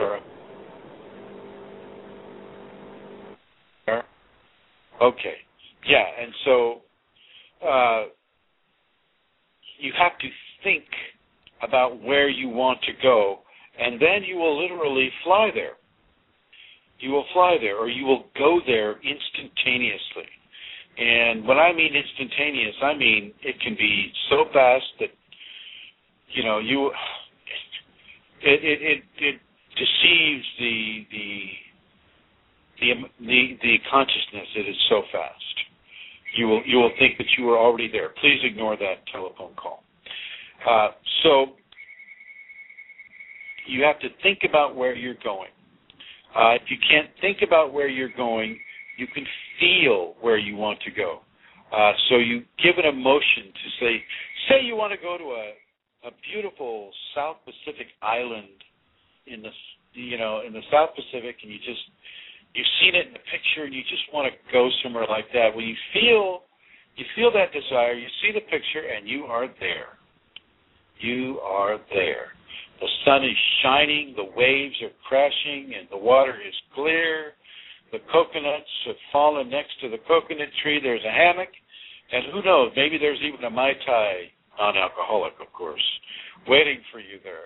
There. Okay. Yeah, and so uh, you have to think about where you want to go, and then you will literally fly there. You will fly there, or you will go there instantaneously. And when I mean instantaneous, I mean it can be so fast that, you know, you it it it, it deceives the the the the the consciousness. It is so fast. You will you will think that you are already there. Please ignore that telephone call. Uh, so you have to think about where you're going. Uh, if you can't think about where you're going, you can feel where you want to go. Uh, so you give an emotion to say, say you want to go to a, a beautiful South Pacific island in the you know in the South Pacific, and you just you've seen it in the picture, and you just want to go somewhere like that. When you feel you feel that desire, you see the picture, and you are there. You are there. The sun is shining, the waves are crashing, and the water is clear. The coconuts have fallen next to the coconut tree. There's a hammock, and who knows, maybe there's even a Mai Tai, non-alcoholic, of course, waiting for you there.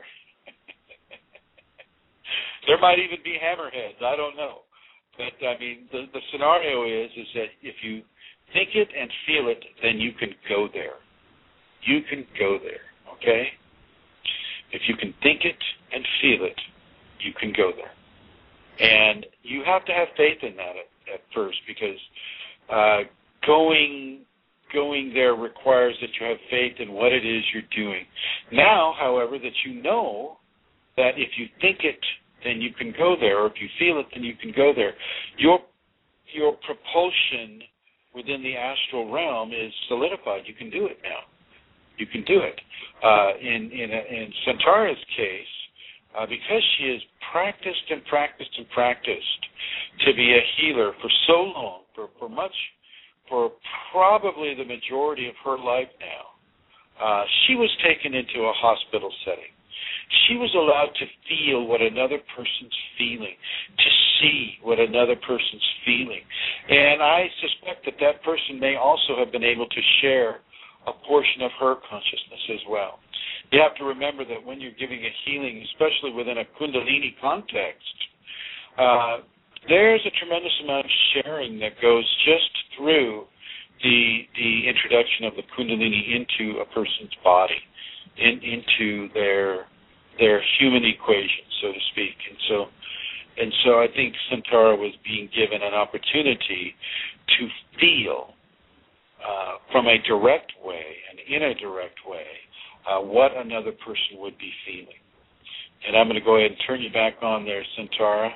There might even be hammerheads. I don't know. But, I mean, the, the scenario is, is that if you think it and feel it, then you can go there. You can go there. Okay? If you can think it and feel it, you can go there. And you have to have faith in that at, at first, because uh, going going there requires that you have faith in what it is you're doing. Now, however, that you know that if you think it, then you can go there, or if you feel it, then you can go there. Your your propulsion within the astral realm is solidified. You can do it now. You can do it. Uh, in in, a, in Santara's case, uh, because she has practiced and practiced and practiced to be a healer for so long, for, for much, for probably the majority of her life now, uh, she was taken into a hospital setting. She was allowed to feel what another person's feeling, to see what another person's feeling. And I suspect that that person may also have been able to share a portion of her consciousness as well. You have to remember that when you're giving a healing, especially within a Kundalini context, uh, there's a tremendous amount of sharing that goes just through the the introduction of the Kundalini into a person's body, in, into their their human equation, so to speak. And so, and so I think Santara was being given an opportunity to feel uh, from a direct way and in a direct way uh, what another person would be feeling. And I'm going to go ahead and turn you back on there, Santara.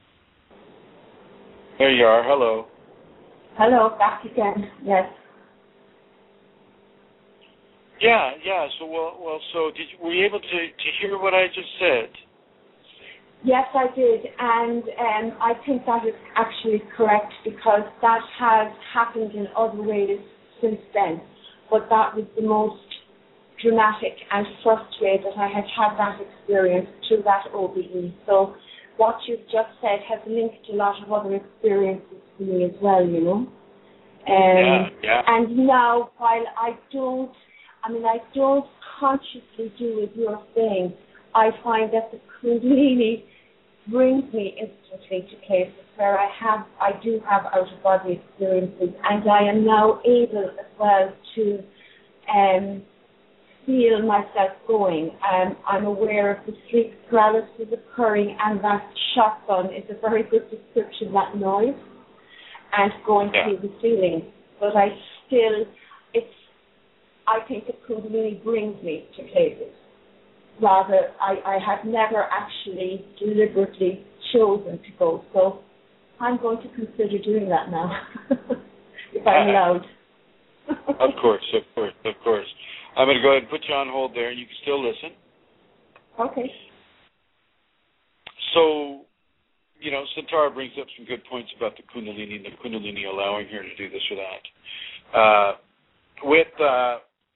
There you are. Hello. Hello, back again. Yes. Yeah, yeah. So, well, well. So, did you, were you able to, to hear what I just said? Yes, I did, and um, I think that is actually correct, because that has happened in other ways since then. But that was the most dramatic and first way that I had had that experience through that O B E. So what you've just said has linked a lot of other experiences for me as well, you know. Um, yeah, yeah. And now, while I don't, I mean, I don't consciously do as you're saying, I find that the Kundalini brings me instantly to places where I have, I do have out-of-body experiences, and I am now able as well to um, feel myself going. Um, I'm aware of the sleep paralysis occurring, and that shotgun is a very good description of that noise and going yeah. through the ceiling. But I still, it's, I think the Kundalini brings me to places. Rather, I, I have never actually deliberately chosen to go. So I'm going to consider doing that now, if I'm allowed. Of course, of course, of course. I'm going to go ahead and put you on hold there, and you can still listen. Okay. So, you know, Santara brings up some good points about the Kundalini and the Kundalini allowing her to do this or that. Uh, with... Uh,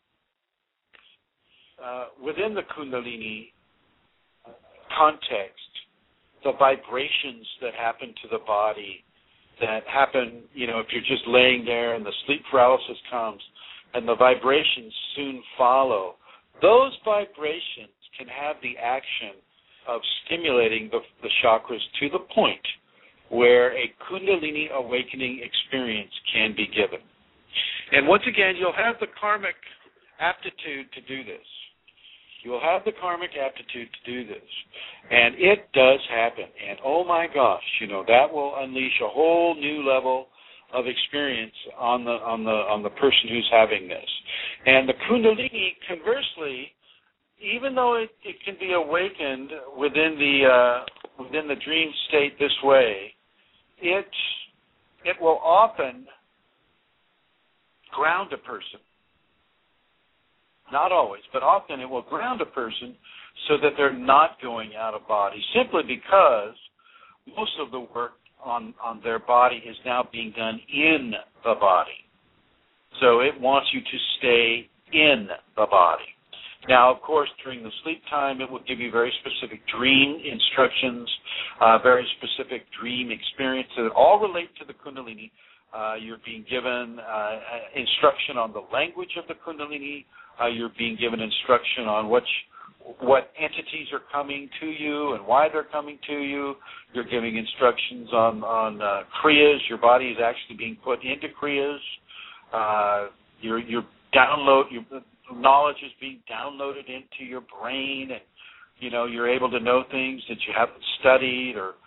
Uh, within the Kundalini context, the vibrations that happen to the body, that happen, you know, if you're just laying there and the sleep paralysis comes and the vibrations soon follow, those vibrations can have the action of stimulating the, the chakras to the point where a Kundalini awakening experience can be given. And once again, you'll have the karmic aptitude to do this. You will have the karmic aptitude to do this. And it does happen. And oh my gosh, you know, that will unleash a whole new level of experience on the on the on the person who's having this. And the Kundalini, conversely, even though it, it can be awakened within the uh, within the dream state this way, it it will often ground a person. Not always, but often it will ground a person so that they're not going out of body, simply because most of the work on, on their body is now being done in the body. So it wants you to stay in the body. Now, of course, during the sleep time, it will give you very specific dream instructions, uh, very specific dream experiences that all relate to the Kundalini. Uh, you're being given uh, instruction on the language of the Kundalini. Uh, you're being given instruction on which, what entities are coming to you and why they're coming to you. You're giving instructions on, on uh, Kriyas. Your body is actually being put into Kriyas. Uh, your, your download, your knowledge is being downloaded into your brain, and you know you're able to know things that you haven't studied or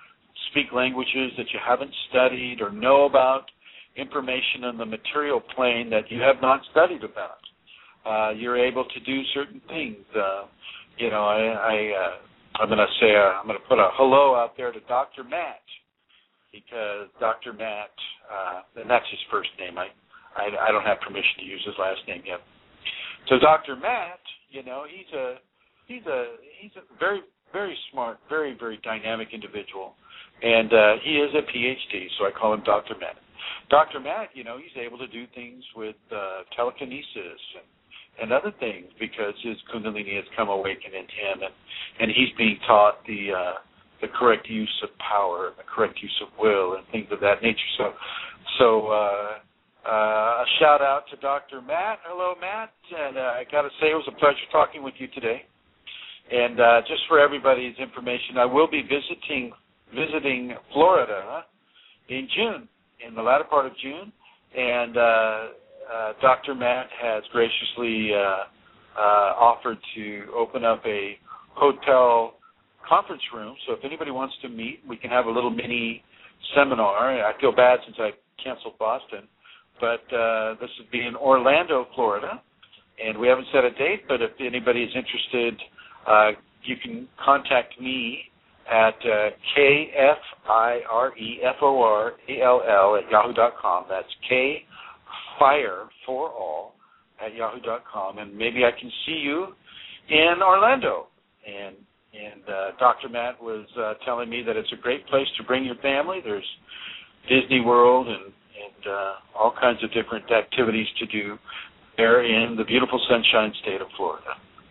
speak languages that you haven't studied or know about information on the material plane that you have not studied about. Uh, you're able to do certain things. Uh, you know, I, I, uh, I'm going to say, uh, I'm going to put a hello out there to Doctor Matt, because Doctor Matt, uh, and that's his first name. I, I, I don't have permission to use his last name yet. So Doctor Matt, you know, he's a, he's a, he's a very, very smart, very, very dynamic individual, and uh, he is a P H D, so I call him Doctor Matt. Doctor Matt, you know, he's able to do things with uh, telekinesis and, and other things because his Kundalini has come awakened in him, and, and he's being taught the uh, the correct use of power, the correct use of will, and things of that nature. So, so uh, uh, a shout out to Doctor Matt. Hello, Matt, and uh, I got to say it was a pleasure talking with you today. And uh, just for everybody's information, I will be visiting visiting Florida in June, in the latter part of June, and uh, uh, Doctor Matt has graciously uh, uh, offered to open up a hotel conference room. So if anybody wants to meet, we can have a little mini seminar. I feel bad since I canceled Boston, but uh, this would be in Orlando, Florida, and we haven't set a date, but if anybody is interested, uh, you can contact me at uh, K F I R E F O R A L L at yahoo dot com. That's K Fire for all at yahoo dot com, and maybe I can see you in Orlando. And and uh, Doctor Matt was uh, telling me that it's a great place to bring your family. There's Disney World and and uh, all kinds of different activities to do there in the beautiful Sunshine State of Florida.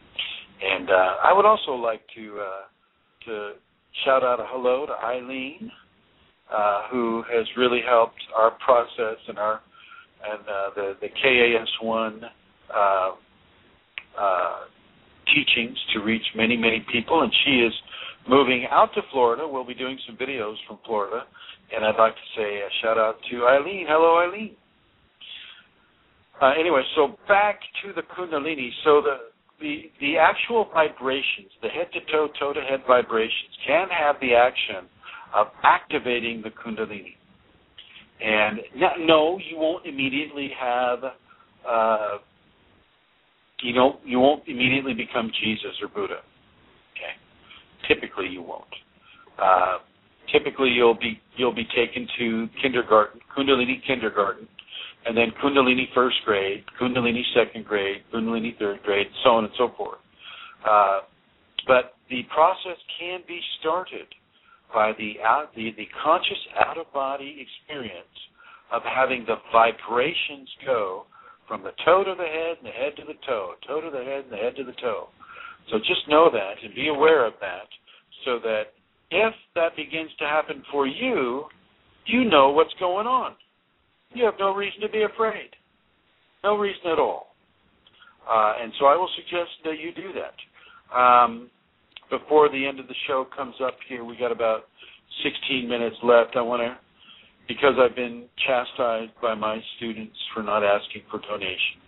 And uh, I would also like to uh, to shout out a hello to Eileen, uh, who has really helped our process and our and uh, the the K A S one uh, uh, teachings to reach many many people. And she is moving out to Florida. We'll be doing some videos from Florida, and I'd like to say a shout out to Eileen. Hello, Eileen. Uh, anyway, so back to the Kundalini. So the The, the actual vibrations, the head-to-toe, toe-to-head vibrations, can have the action of activating the Kundalini. And no, you won't immediately have, uh, you know, you won't immediately become Jesus or Buddha. Okay, typically you won't. Uh, typically you'll be you'll be taken to kindergarten, Kundalini kindergarten. And then Kundalini first grade, Kundalini second grade, Kundalini third grade, so on and so forth. Uh, but the process can be started by the, out, the the conscious out-of-body experience of having the vibrations go from the toe to the head and the head to the toe, toe to the head and the head to the toe. So just know that and be aware of that, so that if that begins to happen for you, you know what's going on. You have no reason to be afraid. No reason at all. Uh, and so I will suggest that you do that. Um, before the end of the show comes up here, we got about sixteen minutes left. I want to, because I've been chastised by my students for not asking for donations.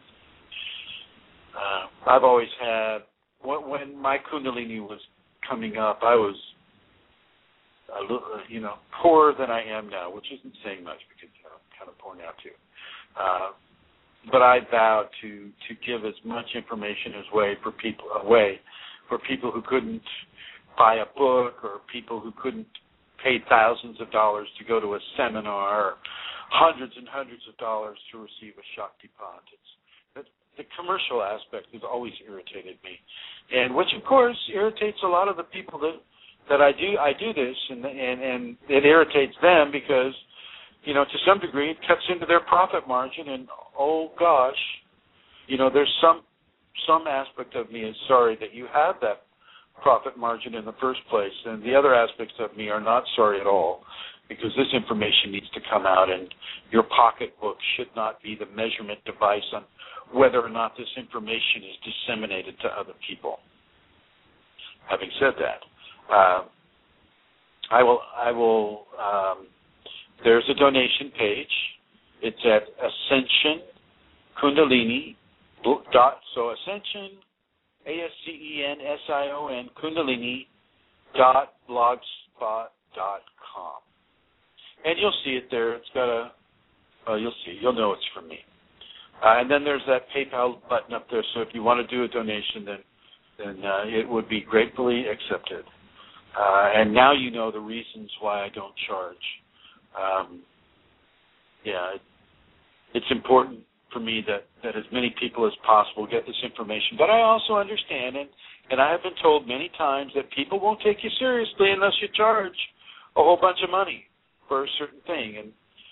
Uh, I've always had, when, when my Kundalini was coming up, I was, a little, you know, poorer than I am now, which isn't saying much because, you know, kind of poor now too. Uh, but I vowed to to give as much information as way for people away for people who couldn't buy a book, or people who couldn't pay thousands of dollars to go to a seminar, or hundreds and hundreds of dollars to receive a Shakti pot. It's the commercial aspect has always irritated me, and which of course irritates a lot of the people that that I do I do this, and and and it irritates them because, you know, to some degree, it cuts into their profit margin, and oh gosh, you know, there's some some aspect of me is sorry that you have that profit margin in the first place, and the other aspects of me are not sorry at all, because this information needs to come out, and your pocketbook should not be the measurement device on whether or not this information is disseminated to other people. Having said that, uh, I will I will. Um, There's a donation page. It's at Ascension Kundalini dot so Ascension A S C E N S I O N Kundalini dot blogspot dot com. And you'll see it there. It's got a, well, you'll see. You'll know it's from me. Uh, and then there's that PayPal button up there, so if you want to do a donation, then then uh, it would be gratefully accepted. Uh, and now you know the reasons why I don't charge. Um, yeah, it, it's important for me that, that as many people as possible get this information. But I also understand, and, and I have been told many times, that people won't take you seriously unless you charge a whole bunch of money for a certain thing. And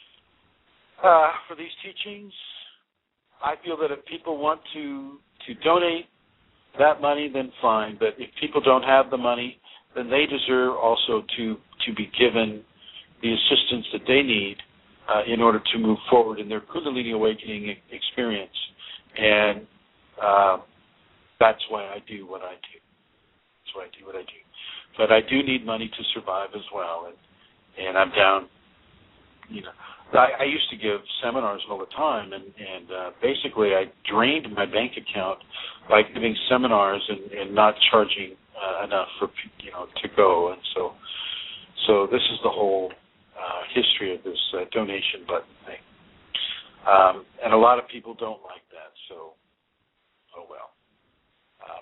uh, for these teachings, I feel that if people want to, to donate that money, then fine. But if people don't have the money, then they deserve also to, to be given the assistance that they need uh, in order to move forward in their Kundalini awakening experience. And uh, that's why I do what I do. That's why I do what I do. But I do need money to survive as well. And, and I'm down, you know. I, I used to give seminars all the time, and, and uh, basically I drained my bank account by giving seminars and, and not charging uh, enough for you know to go. And so, so this is the whole uh, history of this uh, donation button thing. Um, and a lot of people don't like that. So, oh well. Um,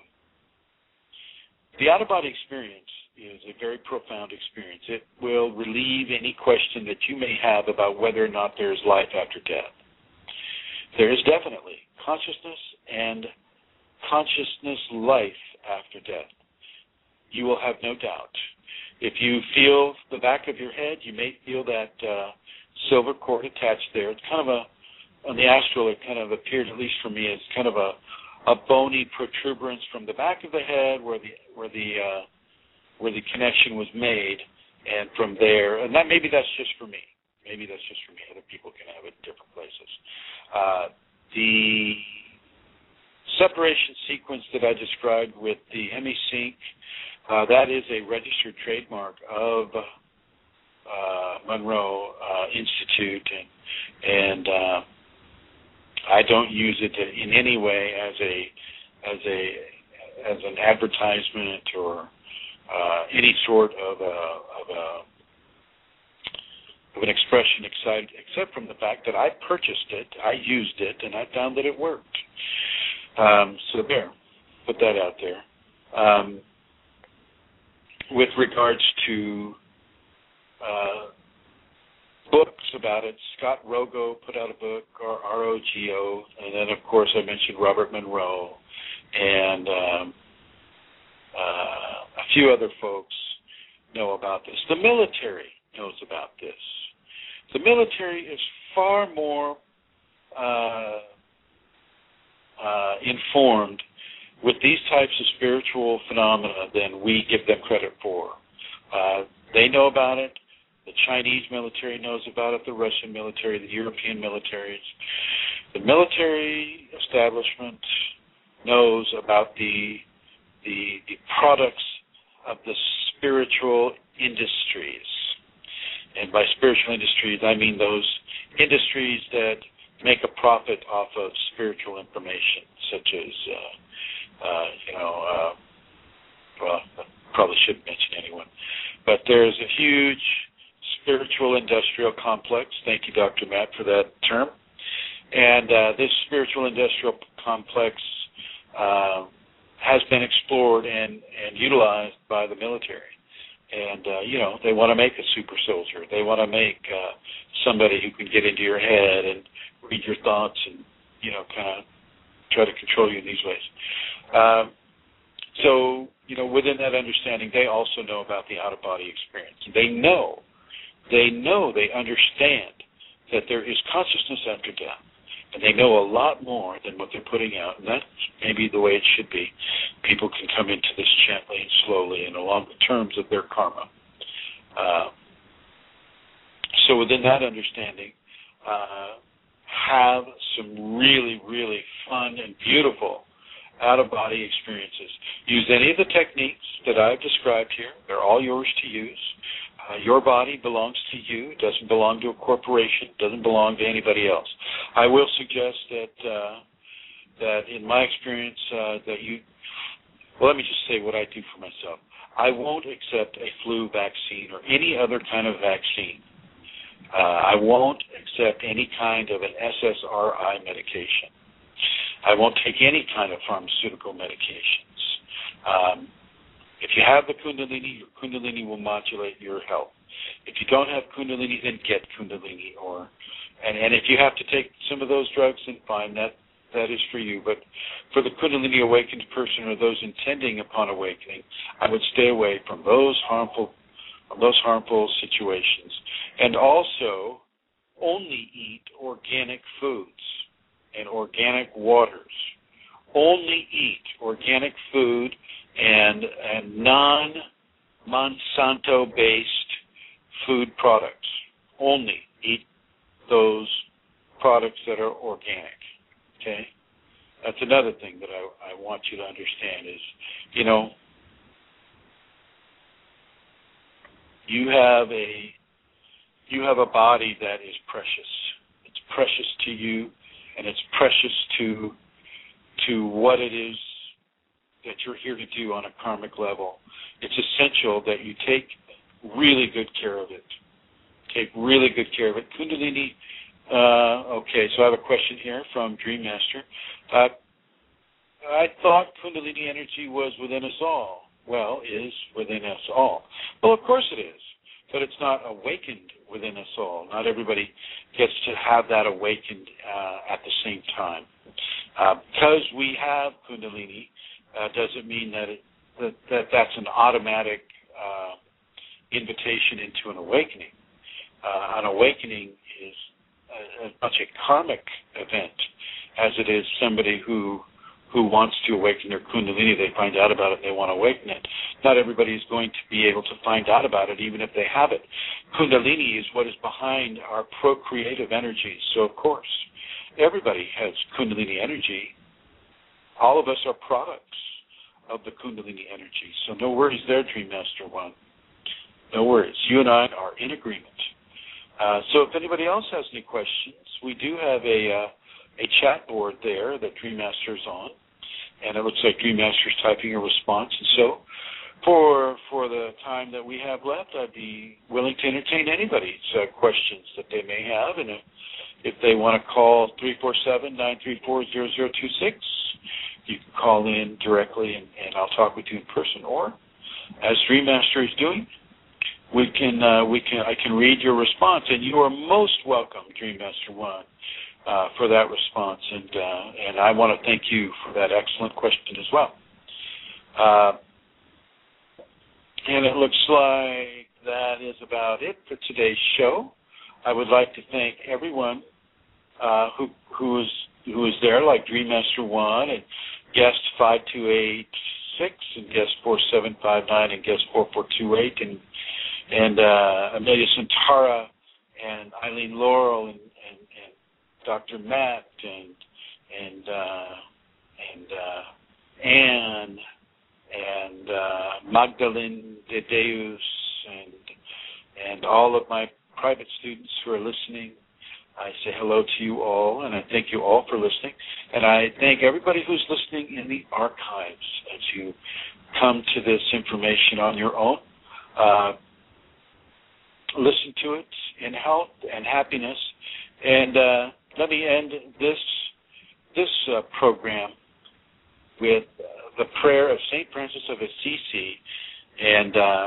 the out-of-body experience is a very profound experience. It will relieve any question that you may have about whether or not there is life after death. There is definitely consciousness and consciousness life after death. You will have no doubt. If you feel the back of your head, you may feel that uh, silver cord attached there. It's kind of a, on the astral, it kind of appeared, at least for me, as kind of a, a bony protuberance from the back of the head where the where the uh, where the connection was made, and from there, and that maybe that's just for me. Maybe that's just for me. Other people can have it in different places. Uh, the separation sequence that I described with the hemi-sync, uh, that is a registered trademark of uh, Monroe uh, Institute, and, and uh, I don't use it in any way as a as a as an advertisement or Uh, any sort of a, of a of an expression except, except from the fact that I purchased it, I used it, and I found that it worked. Um, so there, put that out there. Um, with regards to uh, books about it, Scott Rogo put out a book, or R O G O, and then of course I mentioned Robert Monroe, and um, Uh, a few other folks know about this. The military knows about this. The military is far more uh, uh, informed with these types of spiritual phenomena than we give them credit for. Uh, they know about it. The Chinese military knows about it, the Russian military, the European militaries. The military establishment knows about the The, the products of the spiritual industries. And by spiritual industries, I mean those industries that make a profit off of spiritual information, such as, uh, uh, you know, uh, well, I probably shouldn't mention anyone, but there's a huge spiritual industrial complex. Thank you, Doctor Matt, for that term. And uh, this spiritual industrial complex uh, has been explored and, and utilized by the military. And, uh, you know, they want to make a super soldier. They want to make uh, somebody who can get into your head and read your thoughts and, you know, kind of try to control you in these ways. Um, so, you know, within that understanding, they also know about the out-of-body experience. They know, they know, they understand that there is consciousness after death. And they know a lot more than what they're putting out, and that's maybe the way it should be. People can come into this gently and slowly and along the terms of their karma. Uh, so within that understanding, uh, have some really, really fun and beautiful out-of-body experiences. Use any of the techniques that I've described here. They're all yours to use. Uh, your body belongs to you. It doesn't belong to a corporation. It doesn't belong to anybody else. I will suggest that uh, that in my experience uh, that you, well, let me just say what I do for myself. I won't accept a flu vaccine or any other kind of vaccine. Uh, I won't accept any kind of an S S R I medication. I won't take any kind of pharmaceutical medications. Um, if you have the Kundalini, your Kundalini will modulate your health. If you don't have Kundalini, then get Kundalini. Or, and, and if you have to take some of those drugs, then fine, that, that is for you. But for the Kundalini awakened person or those intending upon awakening, I would stay away from those harmful, those harmful situations. And also, only eat organic foods and organic waters. Only eat organic food and, and non-Monsanto-based food products. Only eat those products that are organic. Okay? That's another thing that I, I want you to understand is, you know, you have a you have a body that is precious. It's precious to you, and it's precious to to what it is that you're here to do on a karmic level. It's essential that you take really good care of it. Take really good care of it. Kundalini, uh, okay, so I have a question here from Dream Master. Uh, I thought Kundalini energy was within us all. Well, is within us all. Well, of course it is, but it's not awakened within us all. Not everybody gets to have that awakened uh, at the same time. Uh, because we have Kundalini, uh, doesn't mean that, it, that, that that's an automatic uh, invitation into an awakening. Uh, an awakening is as much a karmic event as it is somebody who who wants to awaken their Kundalini. They find out about it, they want to awaken it. Not everybody is going to be able to find out about it, even if they have it. Kundalini is what is behind our procreative energies. So, of course, everybody has Kundalini energy. All of us are products of the Kundalini energy. So no worries there, Dream Master One. No worries. You and I are in agreement. Uh, so if anybody else has any questions, we do have a uh, a chat board there that Dream Master's on, and it looks like Dream Master's typing a response. And so for for the time that we have left, I'd be willing to entertain anybody's uh, questions that they may have. And if, if they want to call three four seven, nine three four, zero zero two six, you can call in directly, and, and I'll talk with you in person. Or, as Dream Master is doing, we can uh, we can I can read your response, and you are most welcome, Dream Master One, uh, for that response. And uh, and I want to thank you for that excellent question as well. Uh, and it looks like that is about it for today's show. I would like to thank everyone uh, who who is who is there, like Dream Master One and guest five two eight six and guest four seven five nine and guest four four two eight and and uh, Amelia Santara and Eileen Laurel and, and, and Doctor Matt and and uh, and uh, Anne and uh, Magdalene de Deus and and all of my private students who are listening. I say hello to you all, and I thank you all for listening. And I thank everybody who's listening in the archives as you come to this information on your own. Uh, listen to it in health and happiness. And uh, let me end this this uh, program with uh, the prayer of Saint Francis of Assisi. And uh,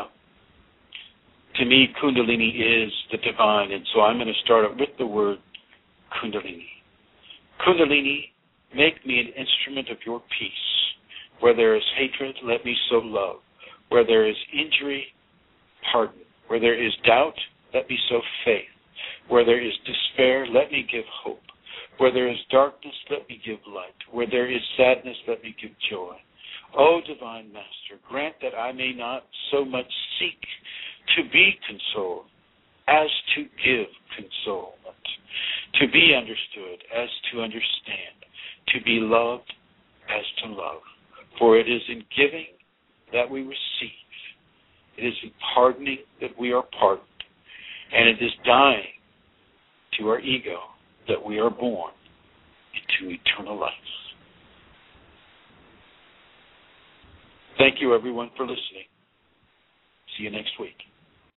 to me, Kundalini is the divine, and so I'm going to start it with the word Kundalini. Kundalini, make me an instrument of your peace. Where there is hatred, let me sow love. Where there is injury, pardon. Where there is doubt, let me sow faith. Where there is despair, let me give hope. Where there is darkness, let me give light. Where there is sadness, let me give joy. O Divine Master, grant that I may not so much seek to be consoled as to give consolement, to be understood as to understand, to be loved as to love. For it is in giving that we receive. It is in pardoning that we are pardoned. And it is dying to our ego that we are born into eternal life. Thank you, everyone, for listening. See you next week.